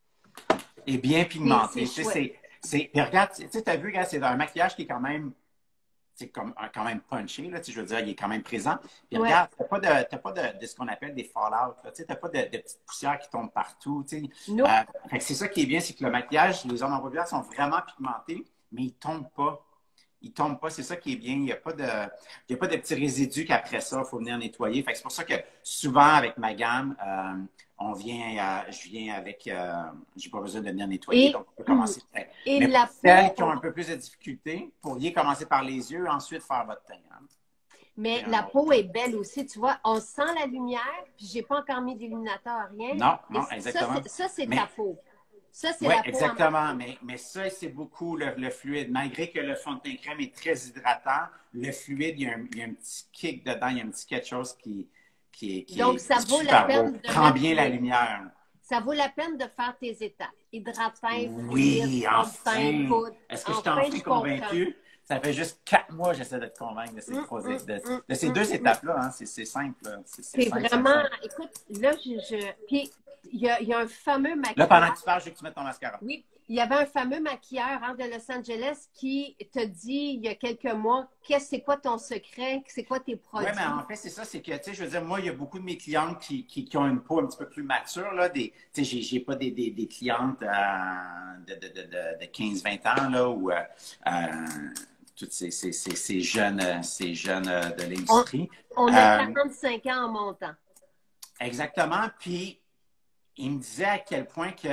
Et bien C'est pigmenté. c'est Tu sais, chouette. c'est, c'est, puis regarde, tu sais, t'as vu, regarde, c'est un maquillage qui est quand même, c'est comme, quand même punché, là, tu sais, je veux dire, il est quand même présent. Puis Ouais. regarde, t'as pas de, t'as pas de, de ce qu'on appelle des fallout, là, tu sais, t'as pas de, de petites poussières qui tombent partout, tu sais. Non. Euh, fait que c'est ça qui est bien, c'est que le maquillage, les zones ombragées sont vraiment pigmentés, mais ils tombent pas. Ils tombent pas, c'est ça qui est bien. Il n'y a pas de, il y a pas de petits résidus qu'après ça, il faut venir nettoyer. Fait que c'est pour ça que souvent, avec ma gamme, euh, on vient, euh, je viens avec, euh, j'ai pas besoin de venir nettoyer, Et, donc on peut commencer. très- et Mais pour la celles qui ont peau, un peu plus de difficultés, vous pourriez commencer par les yeux, ensuite faire votre teint. Hein. mais C'est la un- peau est belle aussi, tu vois. On sent la lumière, puis j'ai pas encore mis d'illuminateur, rien. Non, Mais non, ça, exactement. c'est- ça, c'est Mais ta peau. Ça, c'est oui, la peau en exactement. marque. Mais, mais ça, c'est beaucoup le, le fluide. Malgré que le fond de teint crème est très hydratant, le fluide, il y a un, il y a un petit kick dedans, il y a un petit quelque chose qui, qui, est, qui Donc, est ça vaut la super beau. peine de Prends mettre bien la les- lumière. ça vaut la peine de faire tes étapes. Hydratant, fluide, Oui, fond de teint, enfin. poudre. Est-ce que je t'ai Enfin, enfin je comprends. convaincu? Ça fait juste quatre mois que j'essaie de te convaincre de ces, Hum, trois, hum, de, hum, de ces hum, deux hum. étapes-là. Hein. C'est c'est simple. là. C'est c'est C'est simple, simple, vraiment, simple. écoute, là, je, je... Puis, il y a, il y a un fameux Là, pendant maquilleur. que tu parles, je veux que tu mettes ton mascara. Oui, il y avait un fameux maquilleur hein, de Los Angeles qui te dit il y a quelques mois, qu'est-ce c'est quoi ton secret, c'est quoi tes Oui, produits. mais en fait, c'est ça, c'est que, tu sais, je veux dire, moi, il y a beaucoup de mes clientes qui, qui, qui ont une peau un petit peu plus mature, là, des, tu sais, j'ai, j'ai pas des, des, des clientes euh, de, de, de, de, de quinze vingt ans, là, ou euh, euh, toutes ces, ces, ces, ces jeunes, euh, ces jeunes euh, de On, l'industrie. on a Euh, quarante-cinq ans en montant. exactement, puis il me disait à quel point que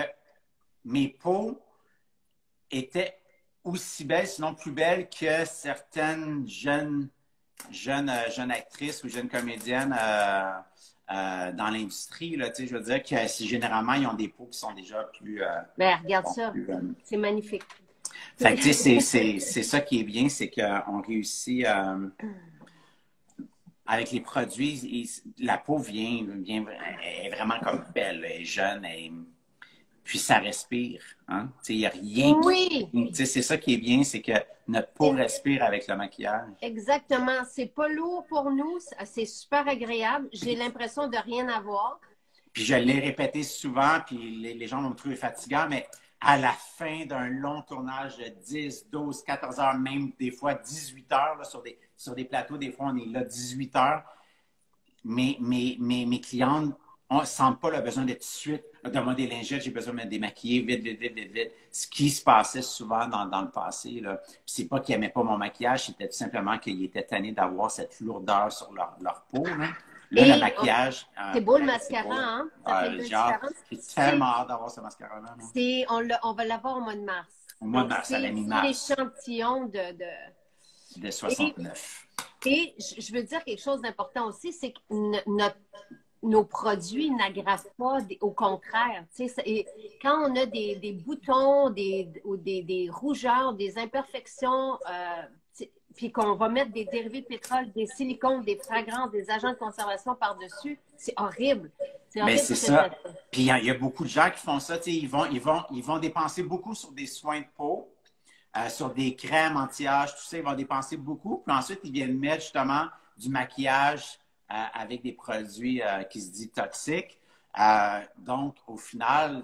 mes peaux étaient aussi belles, sinon plus belles que certaines jeunes jeunes, euh, jeunes actrices ou jeunes comédiennes euh, euh, dans l'industrie. Là, tu sais, je veux dire que si, généralement, ils ont des peaux qui sont déjà plus... Euh, Ben, regarde bon, ça. plus, euh, C'est magnifique. Fait que, tu sais, c'est- c'est c'est ça qui est bien, c'est qu'on réussit... Euh, avec les produits, il- la peau vient, vient, est vraiment comme belle, elle est jeune, elle est- puis ça respire. Hein? Tu sais, il n'y a rien Oui, qui... Tu sais, c'est ça qui est bien, c'est que notre peau c'est- respire avec le maquillage. exactement. C'est pas lourd pour nous. C'est super agréable. J'ai l'impression de rien avoir. Puis je l'ai répété souvent, puis les, les gens vont me trouver fatigant, mais à la fin d'un long tournage de dix, douze, quatorze heures, même des fois dix-huit heures, là, sur, des, sur des plateaux, des fois on est là dix-huit heures, mes, mes, mes, mes clientes ne sentent pas le besoin d'être tout de suite, donne-moi des lingettes, j'ai besoin de me démaquiller, vite, vite, vite, vite, vite. Ce qui se passait souvent dans, dans le passé, là. Puis c'est pas qu'ils n'aimaient pas mon maquillage, c'était tout simplement qu'ils étaient tannés d'avoir cette lourdeur sur leur, leur peau, là. Là, Et le maquillage. c'est euh, beau le c'est mascara, beau. hein? Ça fait Euh, une belle j'ai hâte- différence. j'ai C'est- tellement hâte d'avoir ce mascara-là. moi. c'est- on, le- on va l'avoir au mois de mars. Au mois de Donc, mars, à la c'est mi-mars. c'est l'échantillon de, de... De Et, soixante-neuf. et je je veux dire quelque chose d'important aussi, c'est que no- notre nos produits n'aggravent pas, des- au contraire. Tu sais, ça- et quand on a des, des boutons, des, ou des, des rougeurs, des imperfections, euh, tu sais, puis qu'on va mettre des dérivés de pétrole, des silicones, des fragrances, des agents de conservation par-dessus, c'est horrible. C'est Mais horrible c'est ce que ça. ça fait. Puis il y, a- il y a beaucoup de gens qui font ça. tu sais, Ils vont, ils, vont, ils vont dépenser beaucoup sur des soins de peau, euh, sur des crèmes anti-âge, tout ça. Ils vont dépenser beaucoup. Puis ensuite, ils viennent mettre justement du maquillage euh, avec des produits euh, qui se disent toxiques. Euh, donc, au final,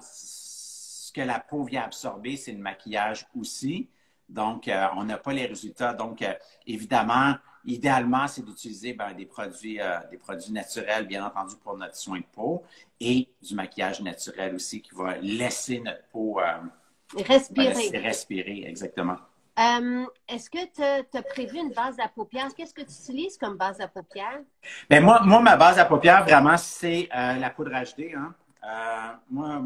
ce que la peau vient absorber, c'est le maquillage aussi. Donc, euh, on n'a pas les résultats. Donc, euh, évidemment, idéalement, c'est d'utiliser ben, des produits, euh, des produits naturels, bien entendu, pour notre soin de peau et du maquillage naturel aussi qui va laisser notre peau euh, va Respirer. laisser respirer, exactement. Euh, est-ce que tu as prévu une base à paupières? Qu'est-ce que tu utilises comme base à paupières? Ben moi, moi, ma base à paupières, vraiment, c'est euh, la poudre H D. Hein. Euh, moi,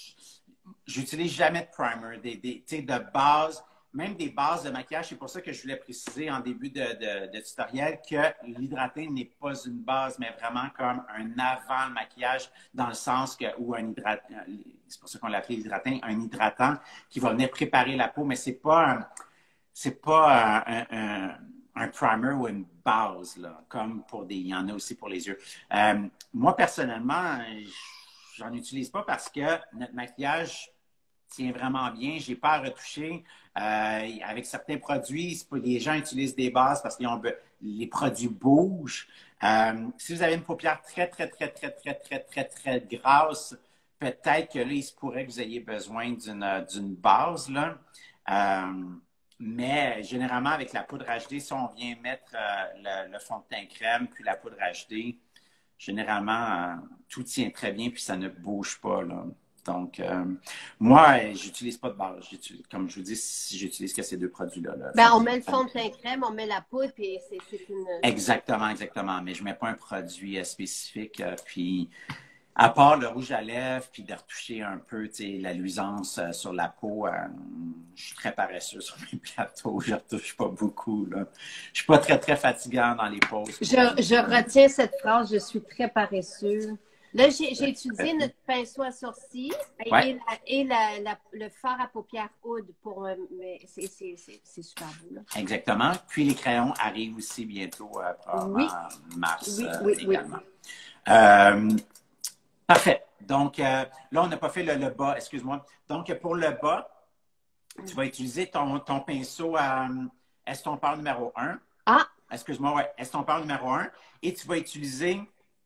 j'utilise jamais de primer, des, des, tu sais, de base, même des bases de maquillage. C'est pour ça que je voulais préciser en début de, de, de tutoriel que l'hydraté n'est pas une base, mais vraiment comme un avant le maquillage, dans le sens que, ou un hydratant, c'est pour ça qu'on l'appelle hydratant, un hydratant qui va venir préparer la peau, mais c'est pas un, c'est pas un, un, un primer ou une base, là, comme pour des, il y en a aussi pour les yeux. Euh, moi, personnellement, j'en utilise pas parce que notre maquillage tient vraiment bien. J'ai pas à retoucher. Euh, avec certains produits, c'est pas, les gens utilisent des bases parce que les produits bougent. Euh, si vous avez une paupière très, très, très, très, très, très, très, très grasse, peut-être que là, il se pourrait que vous ayez besoin d'une, d'une base, là. Euh, mais généralement, avec la poudre H D, si on vient mettre euh, le, le fond de teint crème puis la poudre H D, généralement, euh, tout tient très bien puis ça ne bouge pas, là. Donc, euh, moi, j'utilise pas de base. Comme je vous dis, j'utilise que ces deux produits-là. Là. Ben, on met le fond de teint crème, on met la poudre, puis c'est une... Exactement, exactement. Mais je mets pas un produit euh, spécifique. Euh, puis, à part le rouge à lèvres, puis de retoucher un peu la luisance euh, sur la peau, euh, je suis très paresseux sur mes plateaux. Je retouche pas beaucoup. Là. Je suis pas très, très fatigant dans les pauses. Je, je retiens cette phrase, je suis très paresseux. Là, j'ai utilisé notre pinceau à sourcils ouais. et, la, et la, la, le fard à paupières Oud pour euh, mais c'est super beau. Là. Exactement. Puis les crayons arrivent aussi bientôt, euh, probablement oui. en mars oui, euh, oui, également. Oui. Euh, parfait. Donc, euh, là, on n'a pas fait le, le bas, excuse-moi. Donc, pour le bas, tu vas utiliser ton, ton pinceau à estompeur numéro un. Ah! Excuse-moi, ouais, estompeur numéro un. Et tu vas utiliser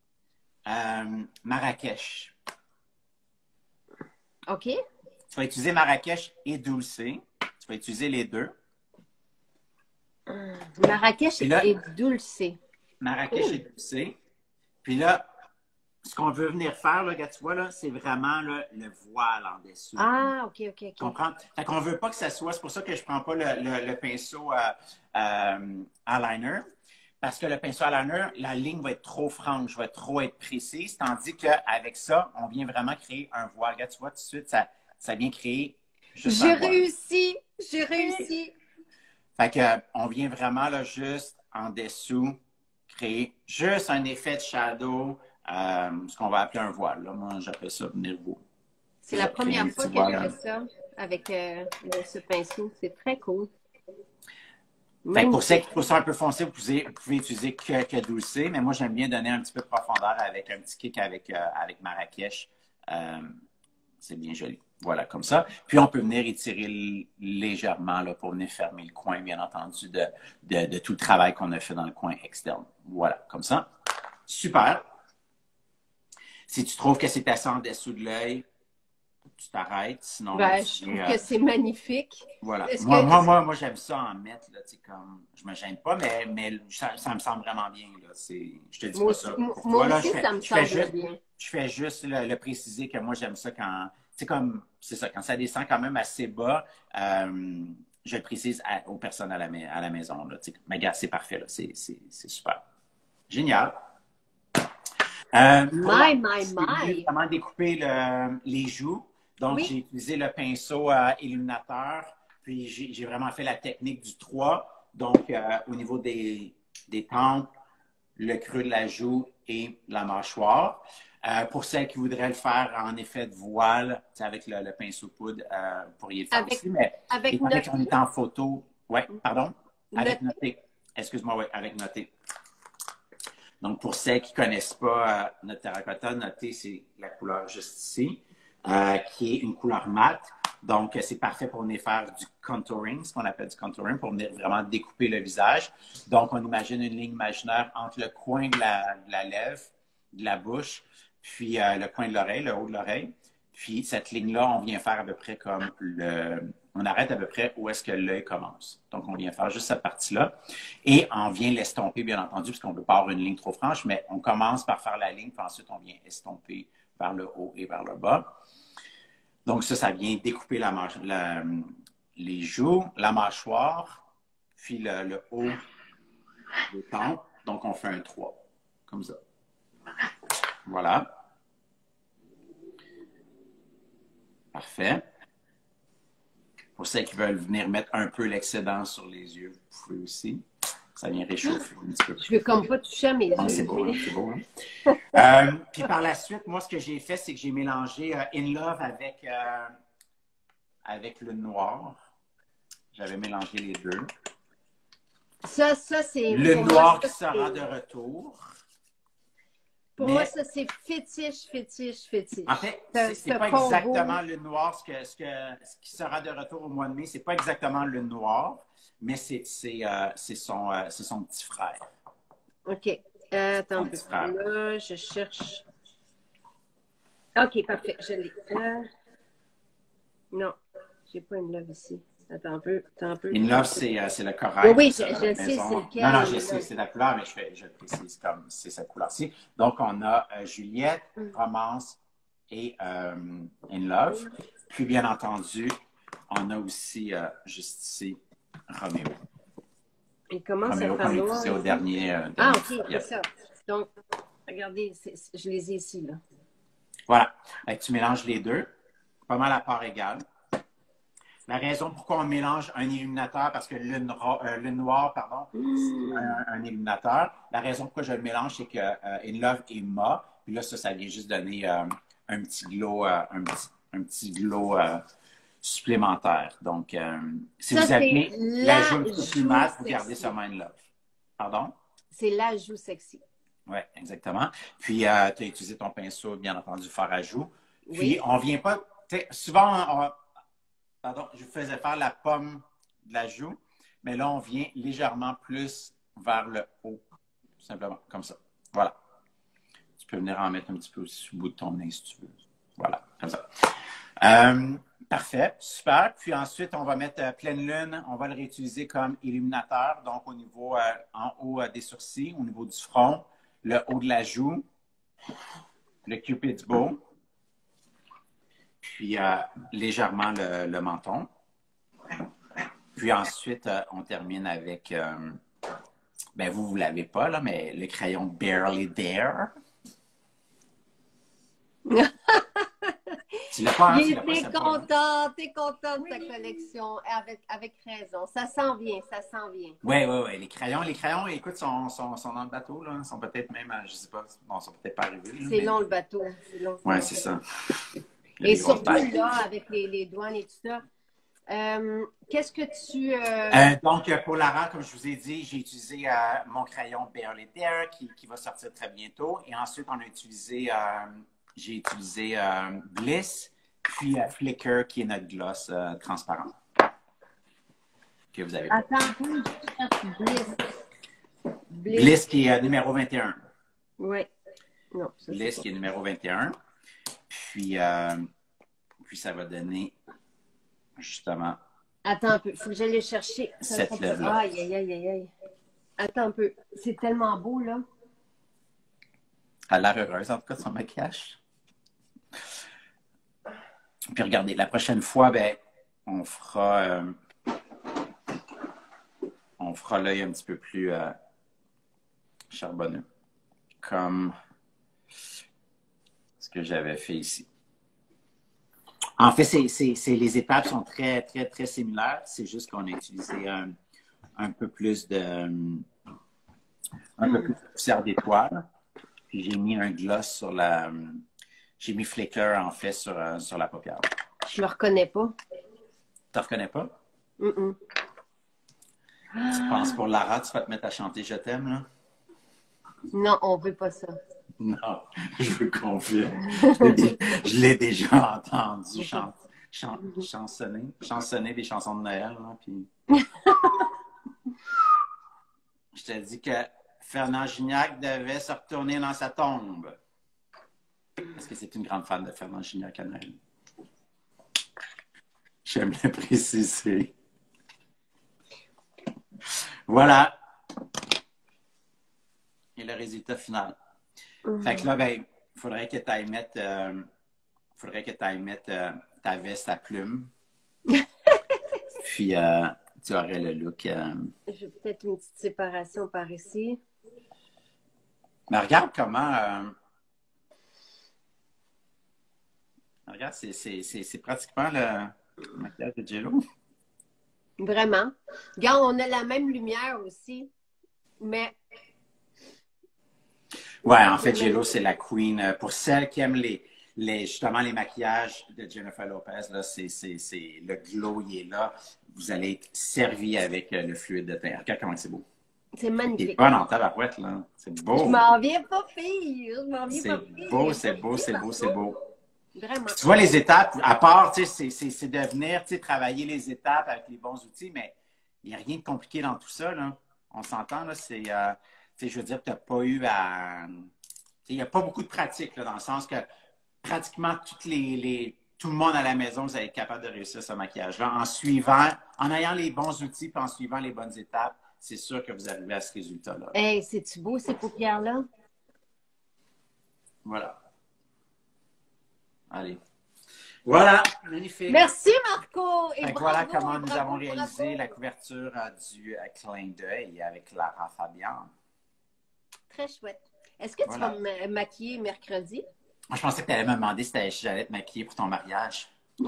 Euh, Marrakech. OK. Tu vas utiliser Marrakech et Dulce. Tu vas utiliser les deux. Hum, Marrakech là, et Dulce. Marrakech oh. et Dulce. Puis là, ce qu'on veut venir faire, là, tu vois, là, c'est vraiment là, le voile en dessous. Ah, OK, OK, OK. Comprends? Fait qu'on veut pas que ça soit, c'est pour ça que je prends pas le, le, le pinceau euh, euh, eyeliner. Parce que le pinceau eyeliner, la ligne va être trop franche, va trop être précise, tandis qu'avec ça, on vient vraiment créer un voile. Regarde, tu vois, tout de suite, ça, ça vient créer juste J'ai réussi! J'ai réussi! Fait que, on vient vraiment là, juste en dessous, créer juste un effet de shadow euh, ce qu'on va appeler un voile. Là. Moi, j'appelle ça venir vous. C'est la première fois que je fais ça avec euh, ce pinceau. C'est très cool. Fait que pour ceux qui trouvent ça un peu foncé, vous pouvez, vous pouvez utiliser que, que Dulcé, mais moi, j'aime bien donner un petit peu de profondeur avec un petit kick avec, euh, avec Marrakech. Euh, c'est bien joli. Voilà, comme ça. Puis, on peut venir étirer légèrement là, pour venir fermer le coin, bien entendu, de, de, de tout le travail qu'on a fait dans le coin externe. Voilà, comme ça. Super. Si tu trouves que c'est assez en dessous de l'œil, tu t'arrêtes. Sinon, ben, je trouve euh, que c'est magnifique. Voilà. Moi, que... moi, moi, moi j'aime ça en mettre. Là, comme, je ne me gêne pas, mais, mais ça, ça me semble vraiment bien. Là. Je te dis moi pas aussi, ça. Moi, moi voilà, aussi, je fais, ça me je semble juste, bien. Je fais juste le, le préciser que moi, j'aime ça quand. C'est comme, c'est ça, quand ça descend quand même assez bas, euh, je le précise à, aux personnes à la, à la maison. Là, mais regarde, c'est parfait. C'est super. Génial. Euh, my, my, my. Comment découper le, les joues. Donc, oui. J'ai utilisé le pinceau euh, illuminateur, puis j'ai vraiment fait la technique du trois. Donc, euh, au niveau des, des tempes, le creux de la joue et la mâchoire. Euh, pour celles qui voudraient le faire en effet de voile, avec le, le pinceau poudre, euh, vous pourriez le faire avec, aussi. Mais avec étant donné qu'on est en photo, oui, pardon, avec noté. noté. Excuse-moi, oui, avec noté. Donc, pour celles qui ne connaissent pas euh, notre terracotta, noté, c'est la couleur juste ici, euh, qui est une couleur mate. Donc, c'est parfait pour venir faire du contouring, ce qu'on appelle du contouring, pour venir vraiment découper le visage. Donc, on imagine une ligne imaginaire entre le coin de la, de la lèvre, de la bouche, puis euh, le coin de l'oreille, le haut de l'oreille. Puis, cette ligne-là, on vient faire à peu près comme le... On arrête à peu près où est-ce que l'œil commence. Donc, on vient faire juste cette partie-là. Et on vient l'estomper, bien entendu, parce qu'on ne veut pas avoir une ligne trop franche, mais on commence par faire la ligne, puis ensuite, on vient estomper vers le haut et vers le bas. Donc, ça, ça vient découper la, la, les joues, la mâchoire, puis le, le haut des tempes. Donc, on fait un trois, comme ça. Voilà. Parfait. Pour ceux qui veulent venir mettre un peu l'excédent sur les yeux, vous pouvez aussi. Ça vient réchauffer un petit peu. Je veux comme pas toucher à mes yeux. Ah, c'est beau, hein, c'est beau. Hein? euh, puis par la suite, moi, ce que j'ai fait, c'est que j'ai mélangé euh, In Love avec, euh, avec le noir. J'avais mélangé les deux. Ça, ça, c'est... Le noir moi, qui sera de retour. Pour Mais, moi, ça, c'est fétiche, fétiche, fétiche. En fait, c'est pas combo. Exactement le noir. Ce, que, ce, que, ce qui sera de retour au mois de mai, c'est pas exactement le noir, mais c'est euh, son, euh, son petit frère. OK. Euh, attends un peu. Là, je cherche... OK, parfait. Je l'ai. Euh... Non, j'ai pas une love ici. Attends un peu. Attends un peu. In Love, c'est euh, le corail. Oui, oui, je, je sais c'est lequel. Non, non, je sais, c'est la couleur, mais je, fais, je le précise comme c'est cette couleur-ci. Donc, on a euh, Juliette, Romance et euh, In Love. Puis, bien entendu, on a aussi, euh, juste ici, Roméo. Et comment Roméo ça fait noir? C'est au dernier. Euh, ah, OK, c'est ça. Donc, regardez, je les ai ici, là. Voilà. Donc, tu mélanges les deux, pas mal à part égale. La raison pourquoi on mélange un illuminateur, parce que le, euh, le noir, pardon, c'est un, un illuminateur. La raison pourquoi je le mélange, c'est que euh, In Love est mat. Puis là, ça, ça vient juste donner euh, un petit glow, euh, un petit, un petit glow euh, supplémentaire. Donc, euh, si ça, vous avez la joue un peu plus mat, vous gardez seulement In Love. Pardon? C'est la joue sexy. Oui, exactement. Puis, euh, tu as utilisé ton pinceau, bien entendu, fard à joue. Puis, oui. On vient pas... Souvent, on, Pardon, je faisais faire la pomme de la joue, mais là, on vient légèrement plus vers le haut, tout simplement, comme ça. Voilà. Tu peux venir en mettre un petit peu aussi sur le bout de ton nez, si tu veux. Voilà, comme ça. Euh, parfait, super. Puis ensuite, on va mettre euh, pleine lune. On va le réutiliser comme illuminateur, donc au niveau, euh, en haut euh, des sourcils, au niveau du front, le haut de la joue, le Cupid's bow. Puis euh, légèrement le, le menton. Puis ensuite, euh, on termine avec, euh, ben vous, vous ne l'avez pas, là, mais le crayon Barely There. Tu Tu l'as pas, hein? Tu l'as pas, T'es c'est pas, hein? content, t'es content de ta collection, avec, avec raison. Ça s'en vient, ça s'en vient. Oui, oui, oui. Les crayons, les crayons, écoute, sont, sont, sont dans le bateau, là. Ils sont peut-être même, à- je sais pas, bon, ils sont peut-être pas arrivés, là, C'est mais... long le bateau. C'est long. Ouais, c'est ça. Il y a Et des grosses surtout bagues. là, avec les, les douanes et tout ça. Euh, Qu'est-ce que tu... euh, Euh, donc, euh, pour Lara, comme je vous ai dit, j'ai utilisé euh, mon crayon Barely There qui, qui va sortir très bientôt. Et ensuite, on a utilisé, euh, j'ai utilisé euh, Bliss, puis euh, Flicker, qui est notre gloss euh, transparent que vous avez pas. Attends un peu, je cherche Bliss. Bliss. Bliss qui est euh, numéro vingt et un. Oui. Non, ça Bliss qui est numéro vingt et un. Puis, euh, puis ça va donner justement Attends un peu, il faut que j'aille chercher. Ça cette sera pas- lèvre-là. Aïe, aïe, aïe, aïe, aïe. Attends un peu, c'est tellement beau, là. Elle a l'air heureuse, en tout cas, de son maquillage. Puis regardez, la prochaine fois, ben, on fera, euh, on fera l'œil un petit peu plus euh, charbonneux, comme ce que j'avais fait ici. En fait, c'est, c'est, c'est, les étapes sont très, très, très similaires. C'est juste qu'on a utilisé un, un peu plus de, un peu plus de poussière d'étoile. Puis j'ai mis un gloss sur la, j'ai mis Flicker en fait sur, euh, sur la paupière. Je le reconnais pas. Tu ne reconnais pas? Mm -mm. Tu penses pour Lara, tu vas te mettre à chanter Je t'aime, là? Non, on veut pas ça. Non, je vous confirme. Je l'ai, je l'ai déjà entendu chan, chan, chansonner, chansonner des chansons de Noël. Là, puis... Je te dis que Fernand Gignac devait se retourner dans sa tombe. Parce que c'est une grande fan de Fernand Gignac à Noël. J'aime le préciser. Voilà. Et le résultat final. Mm-hmm. Fait que là, ben, il faudrait que tu ailles mettre, euh, faudrait que tu ailles mettre euh, ta veste à plumes. Puis, euh, tu aurais le look. Euh... J'ai peut-être une petite séparation par ici. Mais regarde comment. Euh... Regarde, c'est pratiquement le maquillage de Jello. Vraiment. Regarde, on a la même lumière aussi. Mais. Ouais, en fait, Jello, c'est la queen. Pour celles qui aiment les, les, justement les maquillages de Jennifer Lopez, là, c'est le glow, il est là. Vous allez être servi avec le fluide de teint. Regarde comment c'est beau. C'est magnifique. C'est bon en tabarouette, là. C'est beau. Je m'en viens pas pire. Je m'en viens pas pire. C'est beau, c'est beau, c'est beau, c'est beau. Vraiment. Puis tu vois, les étapes, à part, tu sais, c'est de venir, tu sais, travailler les étapes avec les bons outils, mais il n'y a rien de compliqué dans tout ça, là. On s'entend, là, c'est, euh, tu sais, je veux dire, tu n'as pas eu à... Il n'y a pas beaucoup de pratique, là, dans le sens que pratiquement toutes les, les, tout le monde à la maison, vous allez être capable de réussir ce maquillage-là en suivant, en ayant les bons outils puis en suivant les bonnes étapes. C'est sûr que vous arrivez à ce résultat-là. Hey, c'est-tu beau, ces paupières-là? Voilà. Allez. Voilà, magnifique. Merci, Marco. Et bravo, voilà comment nous bravo, avons réalisé bravo. la couverture euh, du euh, clin d'œil avec Lara Fabian. Très chouette. Est-ce que voilà. tu vas me maquiller mercredi? Moi, je pensais que tu allais me demander si j'allais te maquiller pour ton mariage.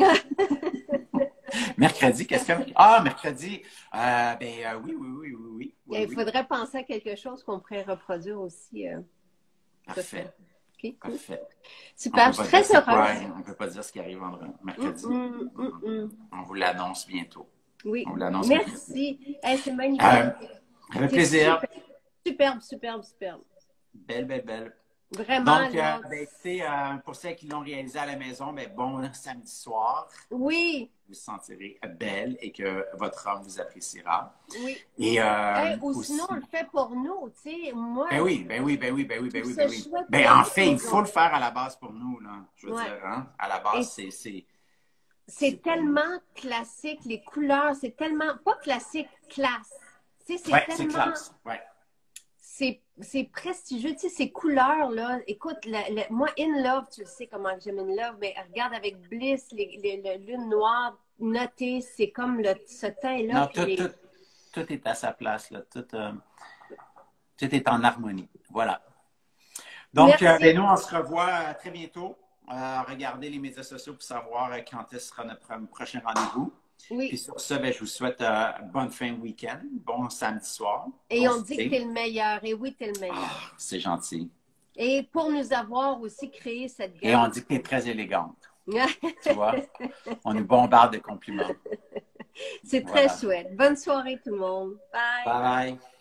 Mercredi, qu'est-ce que... Ah, mercredi, euh, ben euh, oui, oui, oui, oui, oui. oui Il oui. faudrait penser à quelque chose qu'on pourrait reproduire aussi. Euh, Parfait. Okay, cool. Parfait. Super, je suis très heureuse. On ne peut pas dire ce qui arrive mercredi. Mm, mm, mm, mm. On vous l'annonce bientôt. Oui. On vous l'annonce Merci. Hey, c'est magnifique. Euh, avec plaisir. Superbe, superbe, superbe. Belle, belle, belle. Vraiment. Donc, euh, ben, euh, pour celles qui l'ont réalisé à la maison, ben, bon samedi soir. Oui. Vous vous sentirez belle et que votre homme vous appréciera. Oui. Et, euh, hey, ou aussi... sinon, on le fait pour nous, tu sais. Moi. Ben oui, ben oui, ben oui, ben oui, ben oui. Ben, oui. Chouette, ben en fait, il faut le faire à la base pour nous, là. Je veux ouais. dire, hein? À la base, c'est. C'est tellement classique, les couleurs, c'est tellement. Pas classique, classe. Tu sais, c'est ouais, tellement. c'est classe. Ouais. C'est prestigieux, tu sais, ces couleurs-là. Écoute, la, la, moi, In Love, tu le sais comment j'aime In Love, mais regarde avec Bliss, les, les, les lunes noires notées, c'est comme le, ce teint-là. Non, tout, les... tout, tout est à sa place, là. Tout, euh, tout est en harmonie. Voilà. Donc, euh, ben, nous, on se revoit très bientôt. Euh, regardez les médias sociaux pour savoir euh, quand est-ce sera notre prochain rendez-vous. Oui. Puis sur ça, ben, je vous souhaite euh, bonne fin de week-end, bon samedi soir. Et bon on dit que tu es le meilleur. Et oui, tu es le meilleur. Ah, c'est gentil. Et pour nous avoir aussi créé cette gamme. Et on dit que tu es très élégante. Tu vois? On nous bombarde de compliments. C'est très Voilà. chouette. Bonne soirée tout le monde. Bye. Bye.